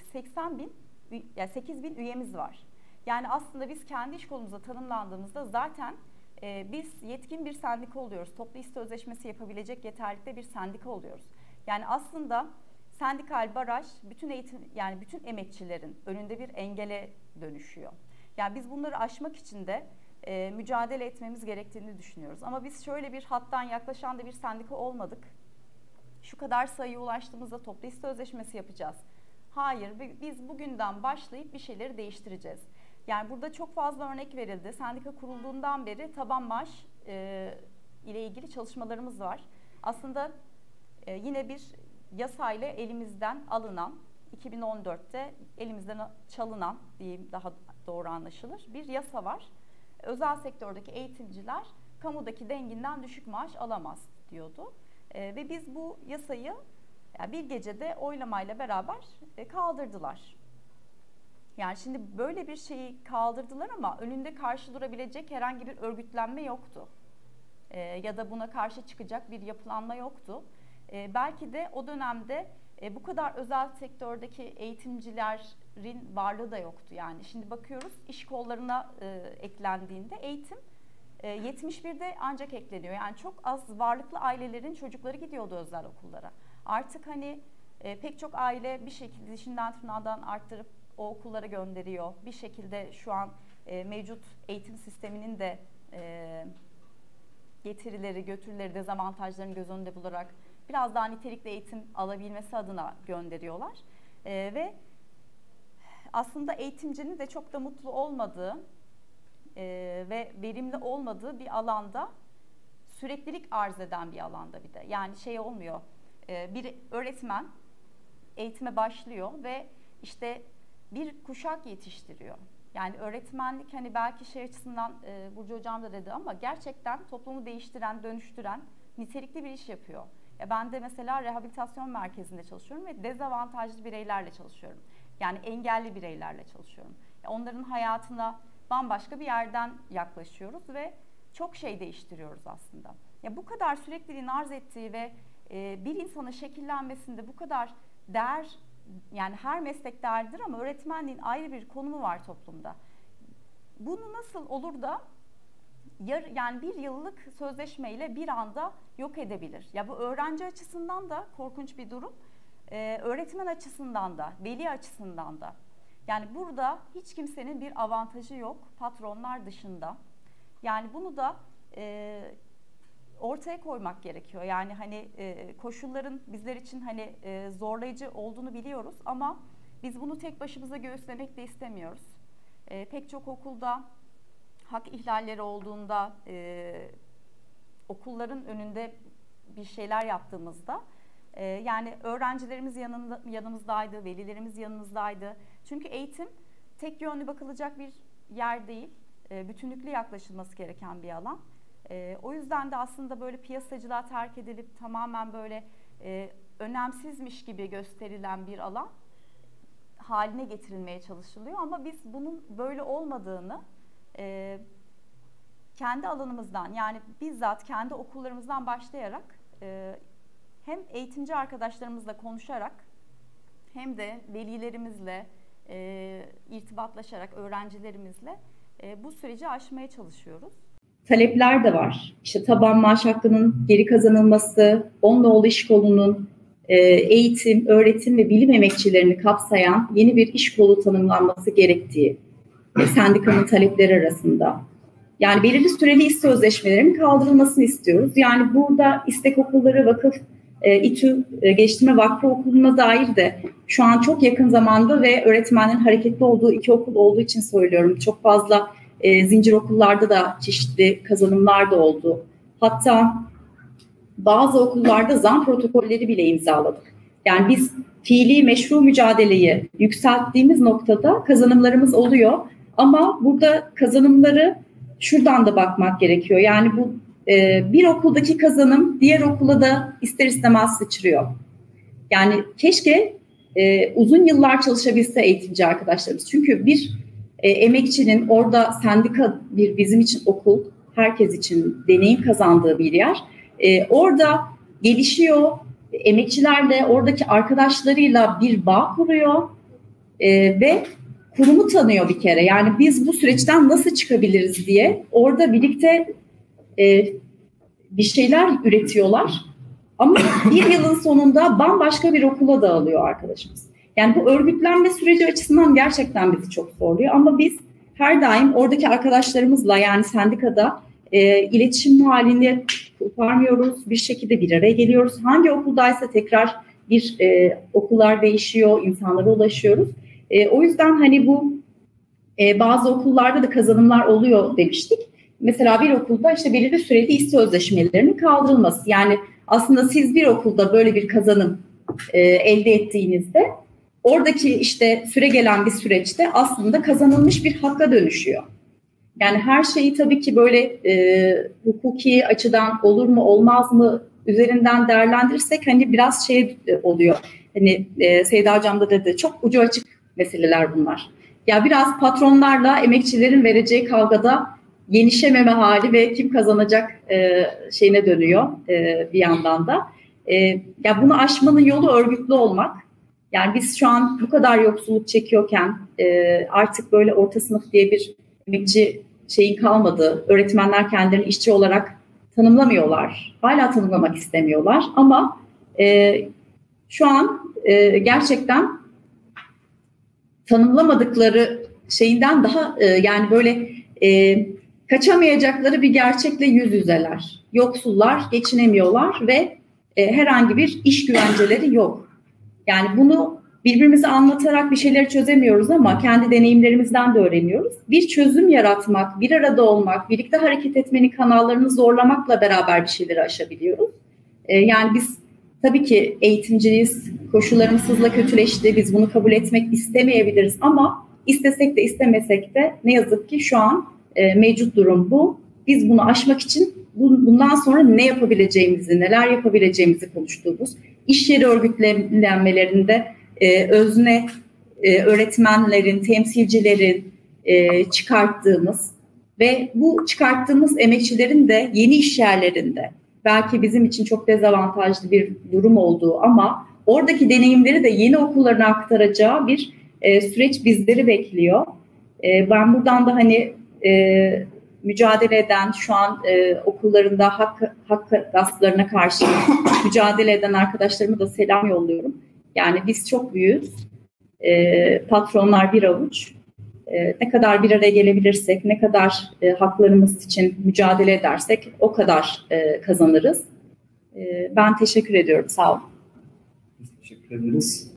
8 bin üyemiz var. Yani aslında biz kendi iş kolumuza tanımlandığımızda zaten biz yetkin bir sendika oluyoruz. Toplu iş sözleşmesi yapabilecek yeterlikte bir sendika oluyoruz. Yani aslında sendikal baraj bütün bütün emekçilerin önünde bir engele dönüşüyor. Yani biz bunları aşmak için de mücadele etmemiz gerektiğini düşünüyoruz. Ama biz şöyle bir hattan yaklaşan da bir sendika olmadık. Şu kadar sayıya ulaştığımızda toplu iş sözleşmesi yapacağız. Hayır, biz bugünden başlayıp bir şeyleri değiştireceğiz. Yani burada çok fazla örnek verildi. Sendika kurulduğundan beri taban maaş ile ilgili çalışmalarımız var. Aslında yine bir yasayla elimizden alınan, 2014'te elimizden çalınan diyeyim daha doğru anlaşılır bir yasa var. Özel sektördeki eğitimciler kamudaki denginden düşük maaş alamaz diyordu. Ve biz bu yasayı bir gecede oylamayla beraber kaldırdılar. Yani şimdi böyle bir şeyi kaldırdılar ama önünde karşı durabilecek herhangi bir örgütlenme yoktu. Ya da buna karşı çıkacak bir yapılanma yoktu. Belki de o dönemde bu kadar özel sektördeki eğitimcilerin varlığı da yoktu. Yani şimdi bakıyoruz iş kollarına eklendiğinde eğitim 71'de ancak ekleniyor. Yani çok az varlıklı ailelerin çocukları gidiyordu özel okullara. Artık hani pek çok aile bir şekilde dişinden tırnağından arttırıp o okullara gönderiyor. Bir şekilde şu an mevcut eğitim sisteminin de getirileri, götürüleri, dezavantajlarını göz önünde bularak biraz daha nitelikli eğitim alabilmesi adına gönderiyorlar. Ve aslında eğitimcinin de çok da mutlu olmadığı ve verimli olmadığı bir alanda süreklilik arz eden bir alanda bir de. Yani şey olmuyor, bir öğretmen eğitime başlıyor ve işte bir kuşak yetiştiriyor. Yani öğretmenlik hani belki şey açısından Burcu Hocam da dedi ama gerçekten toplumu değiştiren, dönüştüren nitelikli bir iş yapıyor. Ya ben de mesela rehabilitasyon merkezinde çalışıyorum ve dezavantajlı bireylerle çalışıyorum. Yani engelli bireylerle çalışıyorum. Ya onların hayatına bambaşka bir yerden yaklaşıyoruz ve çok şey değiştiriyoruz aslında. Ya bu kadar sürekliliğin arz ettiği ve bir insanın şekillenmesinde bu kadar değer, yani her meslek değerlidir ama öğretmenliğin ayrı bir konumu var toplumda. Bunu nasıl olur da yani bir yıllık sözleşmeyle bir anda yok edebilir? Ya bu öğrenci açısından da korkunç bir durum. Öğretmen açısından da, veli açısından da. Yani burada hiç kimsenin bir avantajı yok patronlar dışında. Yani bunu da ortaya koymak gerekiyor. Yani hani koşulların bizler için hani zorlayıcı olduğunu biliyoruz ama biz bunu tek başımıza göğüslemek de istemiyoruz. Pek çok okulda hak ihlalleri olduğunda okulların önünde bir şeyler yaptığımızda yani öğrencilerimiz yanımızdaydı, velilerimiz yanımızdaydı. Çünkü eğitim tek yönlü bakılacak bir yer değil, bütünlüklü yaklaşılması gereken bir alan. O yüzden de aslında böyle piyasacılığa terk edilip tamamen böyle önemsizmiş gibi gösterilen bir alan haline getirilmeye çalışılıyor. Ama biz bunun böyle olmadığını kendi alanımızdan, yani bizzat kendi okullarımızdan başlayarak hem eğitimci arkadaşlarımızla konuşarak hem de velilerimizle irtibatlaşarak, öğrencilerimizle bu süreci aşmaya çalışıyoruz. Talepler de var. İşte taban maaş hakkının geri kazanılması, Onluoğlu İş Kolu'nun eğitim, öğretim ve bilim emekçilerini kapsayan yeni bir iş kolu tanımlanması gerektiği sendikanın talepleri arasında. Yani belirli süreli iş sözleşmelerinin kaldırılmasını istiyoruz. Yani burada İstek Okulları Vakıf, İTÜ Geliştirme Vakfı Okulu'na dair de şu an çok yakın zamanda ve öğretmenlerin hareketli olduğu iki okul olduğu için söylüyorum. Çok fazla zincir okullarda da çeşitli kazanımlar da oldu. Hatta bazı okullarda zam protokolleri bile imzaladık. Yani biz fiili meşru mücadeleyi yükselttiğimiz noktada kazanımlarımız oluyor. Ama burada kazanımları şuradan da bakmak gerekiyor. Yani bu bir okuldaki kazanım diğer okula da ister istemez sıçrıyor. Yani keşke uzun yıllar çalışabilse eğitimci arkadaşlarımız. Çünkü bir emekçinin orada sendika bir bizim için okul, herkes için deneyim kazandığı bir yer. Orada gelişiyor, emekçilerle, oradaki arkadaşlarıyla bir bağ kuruyor ve kurumu tanıyor bir kere. Yani biz bu süreçten nasıl çıkabiliriz diye orada birlikte bir şeyler üretiyorlar. Ama bir yılın sonunda bambaşka bir okula dağılıyor arkadaşımız. Yani bu örgütlenme süreci açısından gerçekten bizi çok zorluyor. Ama biz her daim oradaki arkadaşlarımızla, yani sendikada iletişim halini koparmıyoruz. Bir şekilde bir araya geliyoruz. Hangi okuldaysa tekrar bir okullar değişiyor, insanlara ulaşıyoruz. O yüzden hani bu bazı okullarda da kazanımlar oluyor demiştik. Mesela bir okulda işte belirli süreli iş sözleşmelerinin kaldırılması. Yani aslında siz bir okulda böyle bir kazanım elde ettiğinizde oradaki işte süre gelen bir süreçte aslında kazanılmış bir hakka dönüşüyor. Yani her şeyi tabii ki böyle hukuki açıdan olur mu olmaz mı üzerinden değerlendirirsek hani biraz şey oluyor. Hani Seyda Hocam da dedi, çok ucu açık meseleler bunlar. Ya biraz patronlarla emekçilerin vereceği kavgada yenişememe hali ve kim kazanacak şeyine dönüyor bir yandan da. Ya bunu aşmanın yolu örgütlü olmak. Yani biz şu an bu kadar yoksulluk çekiyorken artık böyle orta sınıf diye bir emekçi şeyin kalmadı. Öğretmenler kendilerini işçi olarak tanımlamıyorlar. Hala tanımlamak istemiyorlar. Ama şu an gerçekten tanımlamadıkları şeyinden daha yani böyle kaçamayacakları bir gerçekle yüz yüzeler. Yoksullar, geçinemiyorlar ve herhangi bir iş güvenceleri yok. Yani bunu birbirimize anlatarak bir şeyleri çözemiyoruz ama kendi deneyimlerimizden de öğreniyoruz. Bir çözüm yaratmak, bir arada olmak, birlikte hareket etmenin kanallarını zorlamakla beraber bir şeyleri aşabiliyoruz. Yani biz tabii ki eğitimciyiz, koşullarımız hızla kötüleşti, biz bunu kabul etmek istemeyebiliriz ama istesek de istemesek de ne yazık ki şu an mevcut durum bu. Biz bunu aşmak için bundan sonra ne yapabileceğimizi, neler yapabileceğimizi konuştuğumuz, iş yeri örgütlenmelerinde özne öğretmenlerin, temsilcilerin çıkarttığımız ve bu çıkarttığımız emekçilerin de yeni iş yerlerinde belki bizim için çok dezavantajlı bir durum olduğu ama oradaki deneyimleri de yeni okullarına aktaracağı bir süreç bizleri bekliyor. Ben buradan da hani mücadele eden, şu an okullarında hak gasplarına karşı mücadele eden arkadaşlarıma da selam yolluyorum. Yani biz çok büyüğüz. Patronlar bir avuç. Ne kadar bir araya gelebilirsek, ne kadar haklarımız için mücadele edersek o kadar kazanırız. Ben teşekkür ediyorum. Sağ olun. Teşekkür ederiz.